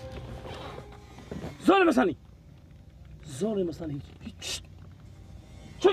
Zone më stani. Zone më stani. Qoj!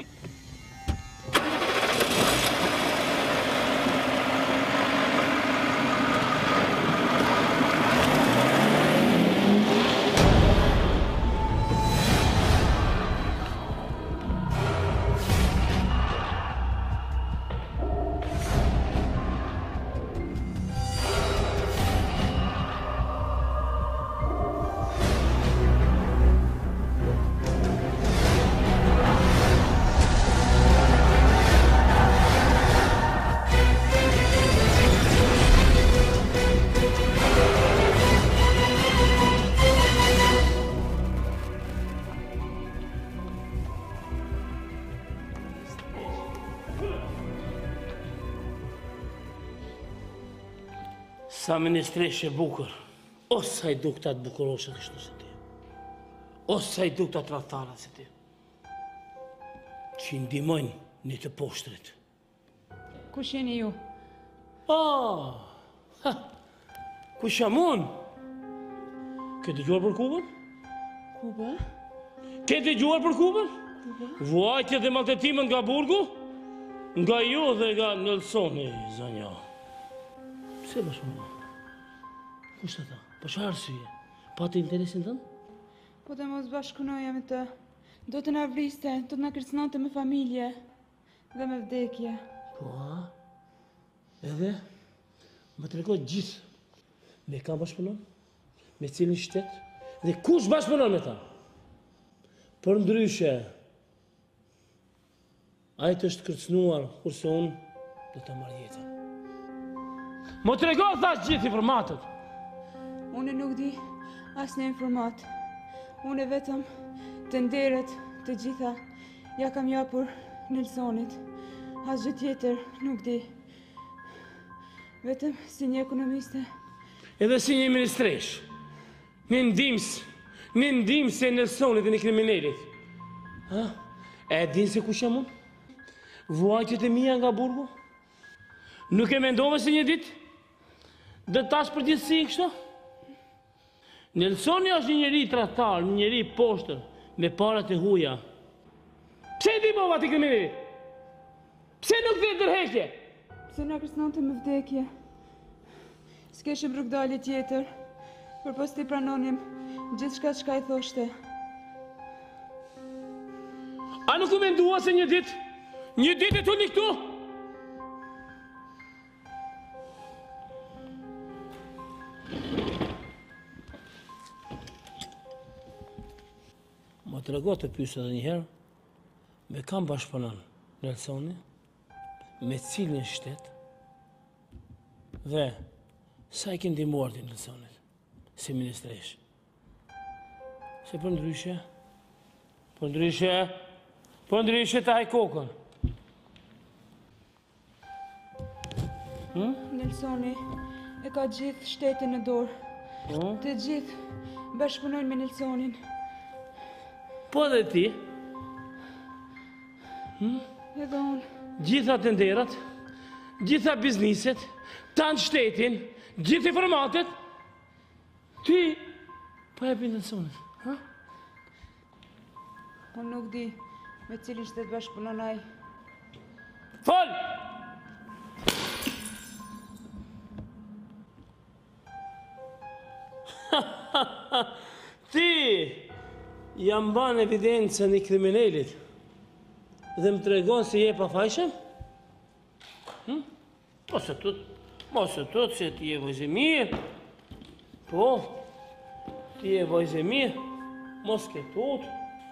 Sa ministresh e bukur, o sa i duk ta të bukuroshe kështu si ti, o sa i duk ta të rathara si ti, që i ndimojnë një të poshtrit. Kush jeni ju? Kush jam unë? Ke dëgjuar për Kubën? Kuba? Ke dëgjuar për Kubën? Vuajtje dhe maltretimin nga burgu? Nga ju dhe nga Nelsoni, zonja. Pse më shumë? Kushtë të ta? Për që arsye? Pa të interesin tënë? Po të mos bashkënoja me të. Do të na vriste, do të na kërcënonte me familje dhe me vdekje. Po, a? Edhe? Më tregoj gjithë. Me ka bashkëpunon? Me cilin shtet? Dhe kush bashkëpunon me ta? Për ndryshe, ajtë është kërcënuar, kurse unë do të marrë jetën. Më tregoj thash gjithë informatët. Unë nuk di asnjë informat. Unë vetëm të nderet të gjitha ja kam japur Nelsonit. Asgjë tjetër nuk di. Vetëm si një ekonomiste. Edhe si një ministresh. Një ndimës e Nelsonit dhe një kriminalit. Ha? E din se kush jam unë? Vuajtjet e mia nga burgu? Nuk e mendove se një ditë? Dhe tash për gjithësi kështu? Nelsoni është një njeri tradhtar, një njeri poshtër, me parat e huaja. Pse di bova ti kriminalit? Pse nuk dhe ndërheqje? Pse na kërcënonte me vdekje? S'keshim rrugdalje tjetër, përpos ti pranonim gjithçka çka i thoshte. A nuk u mendua se një ditë e tuni këtu? Më të rego të pysë edhe njëherë, me kam bashkëpunon Nelsoni, me cilin shtet, dhe sa i kënë ndihmuar ti Nelsonit, si ministresh. Se për ndryshe ta haj kokën. Nelsoni e ka gjithë shtetin në dorë. Të gjithë bashkëpunojnë me Nelsonin. Po dhe ti? Edhe unë. Gjitha të nderat, gjitha bizniset, tanë shtetin, gjithë informatet, ti po e për Nelsonit. Unë nuk di me cilin shtet bashkëpunon ai. Fol! Ti jam ban evidencën i kriminalit dhe më tregon se je pa fajshem? Mos e tut se ti je vojzë mirë. Po, ti je vojzë mirë, mos ke tut.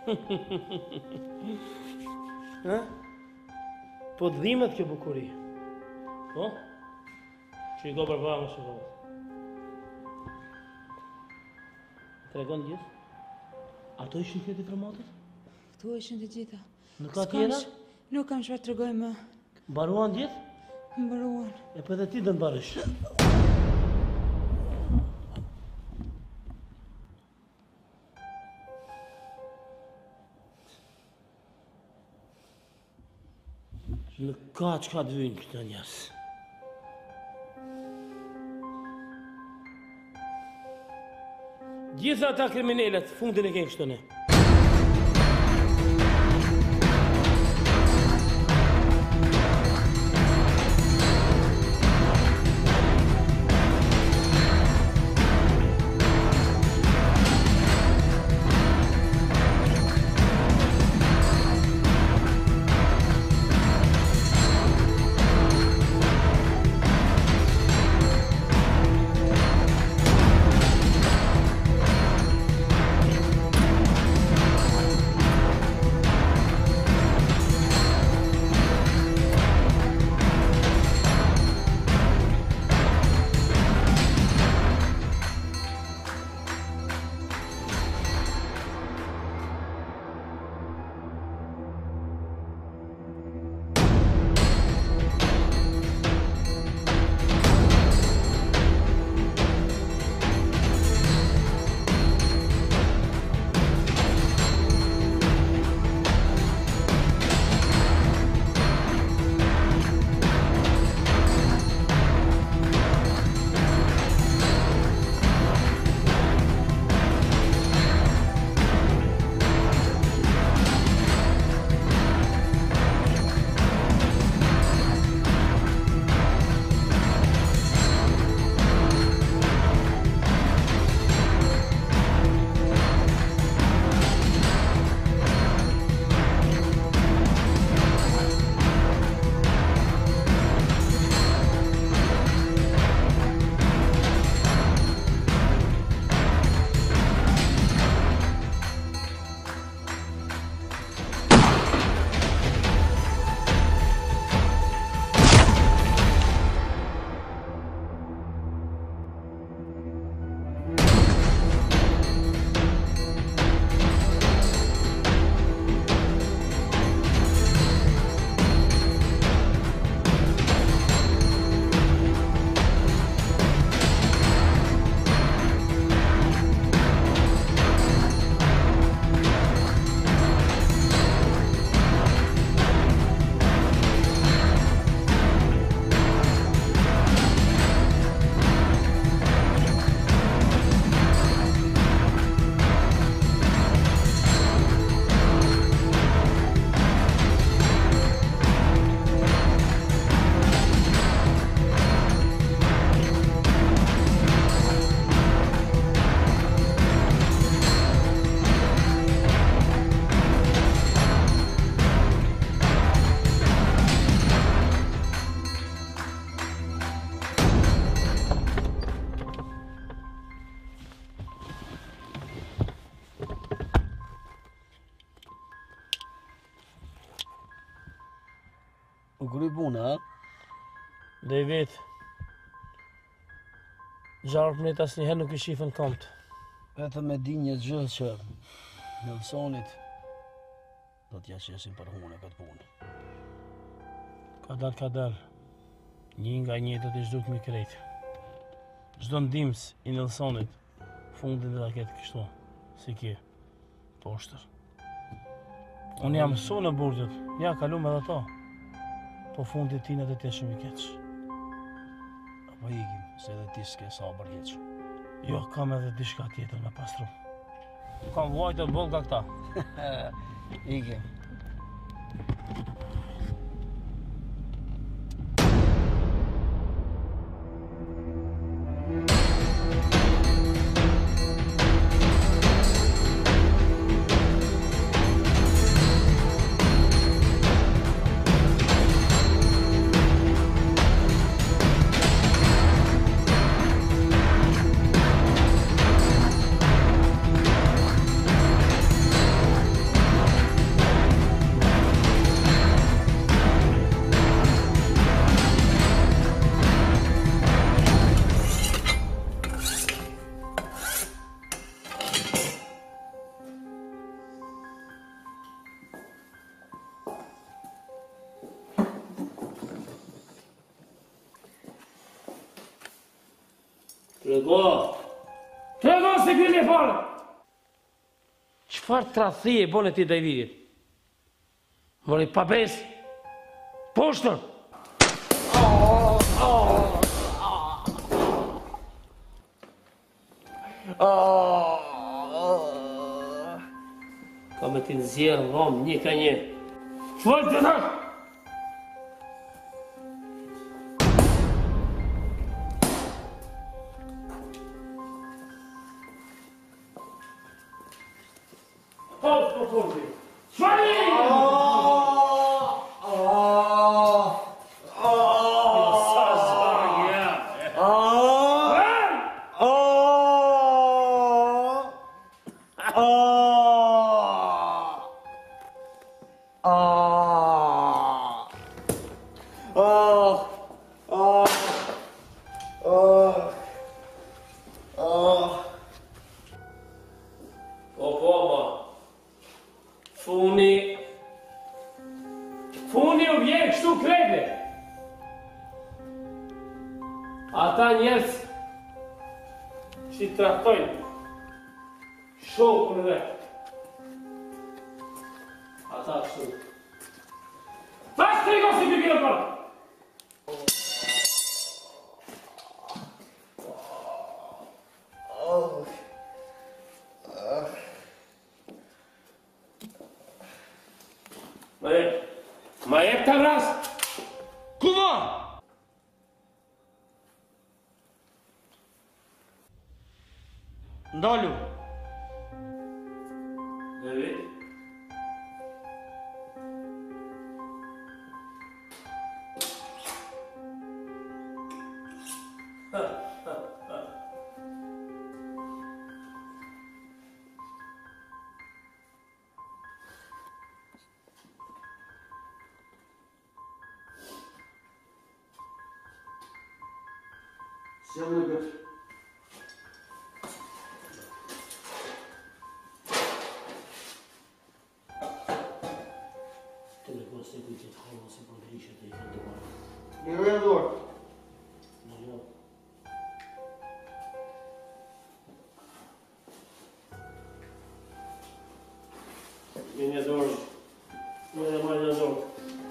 Po të dhimet kjo bukuri. Po? Që i go përpara më shëllohet. Tregon gjithë? Ato ishin këtë informatet? Këtu ishin të gjitha. Nuk ka tjera? Nuk kam çfarë tregoj më. Mbaruan gjithë? Mbaruan. E për dhe ti dhe mbarësh. Nuk ka që ka të vynë këtë njës. Gjitha ata kriminalet, fundin e kenë kështë ne. kry puna, ha? David, gjarë për net asnjëherë nuk i shifën këmbët. Vetëm e di një gjë që Nelsonit do t'ja qesin për hune këtë punë. Ka dal. Një nga një do t'i zhduk mi krejt. Çdo ndihmës i Nelsonit fundin dhe ta ketë kështu, si kje, poshtër. Unë jam mësu në burgjët, ja kalum edhe to. Po fundit tina dhe t'ja shumë i keq. Apo ikim, se edhe ti s'ke sabër heq. Jo, kam edhe diçka tjetër me pastru. Kam vajtë e boll nga këta. Ikim. Trego se kërë e falë! Qëfar trathi e bone ti Davidit? Mori papes? Poshtër? Ka me ti nëzjerë dhomë një ka një. Qëfar të thash? Funi u vjen kështu krete. Ata njerëz që i trahtojnë shokun e vet. Ata kështu. Tash trego si bibira për. Ma jep të rast! Kuma? Ndalu! David? Siamo në gëtë. Telefon se kujtë të hajma se për në ishë të i këtë të marë. Në rejë dorë. Në rejë. Një dorë. Një marë një dorë.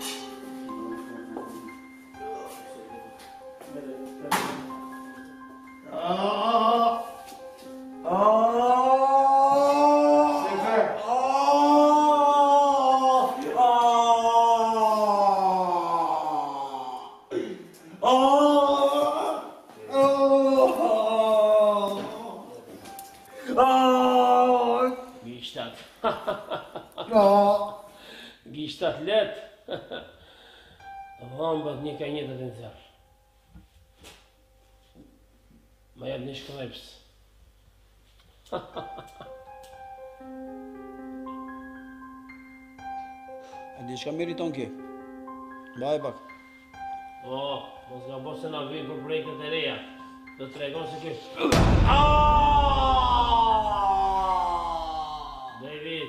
Gishtat let, dhambët një ka një të të nëzërë. Ma jep një shkëlejpës. E di shka meriton ki? Mbaj pak. Mos nga bo se na vim për projektet e reja. Do të tregon se kjo... David.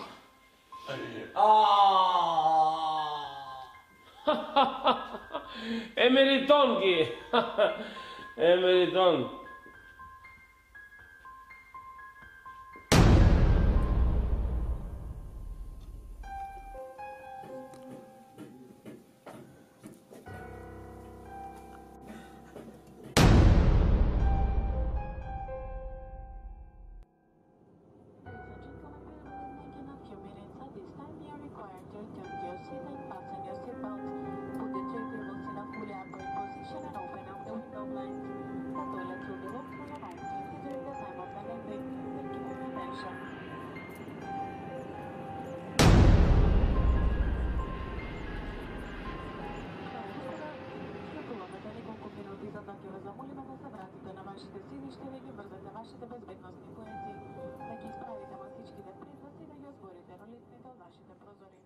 E meriton ki. E meriton. Вашите сили ще ви ги върнат на вашите безбедностни поети, да ги изправите във всичките предности, да ги отворите ролетните от вашите прозори.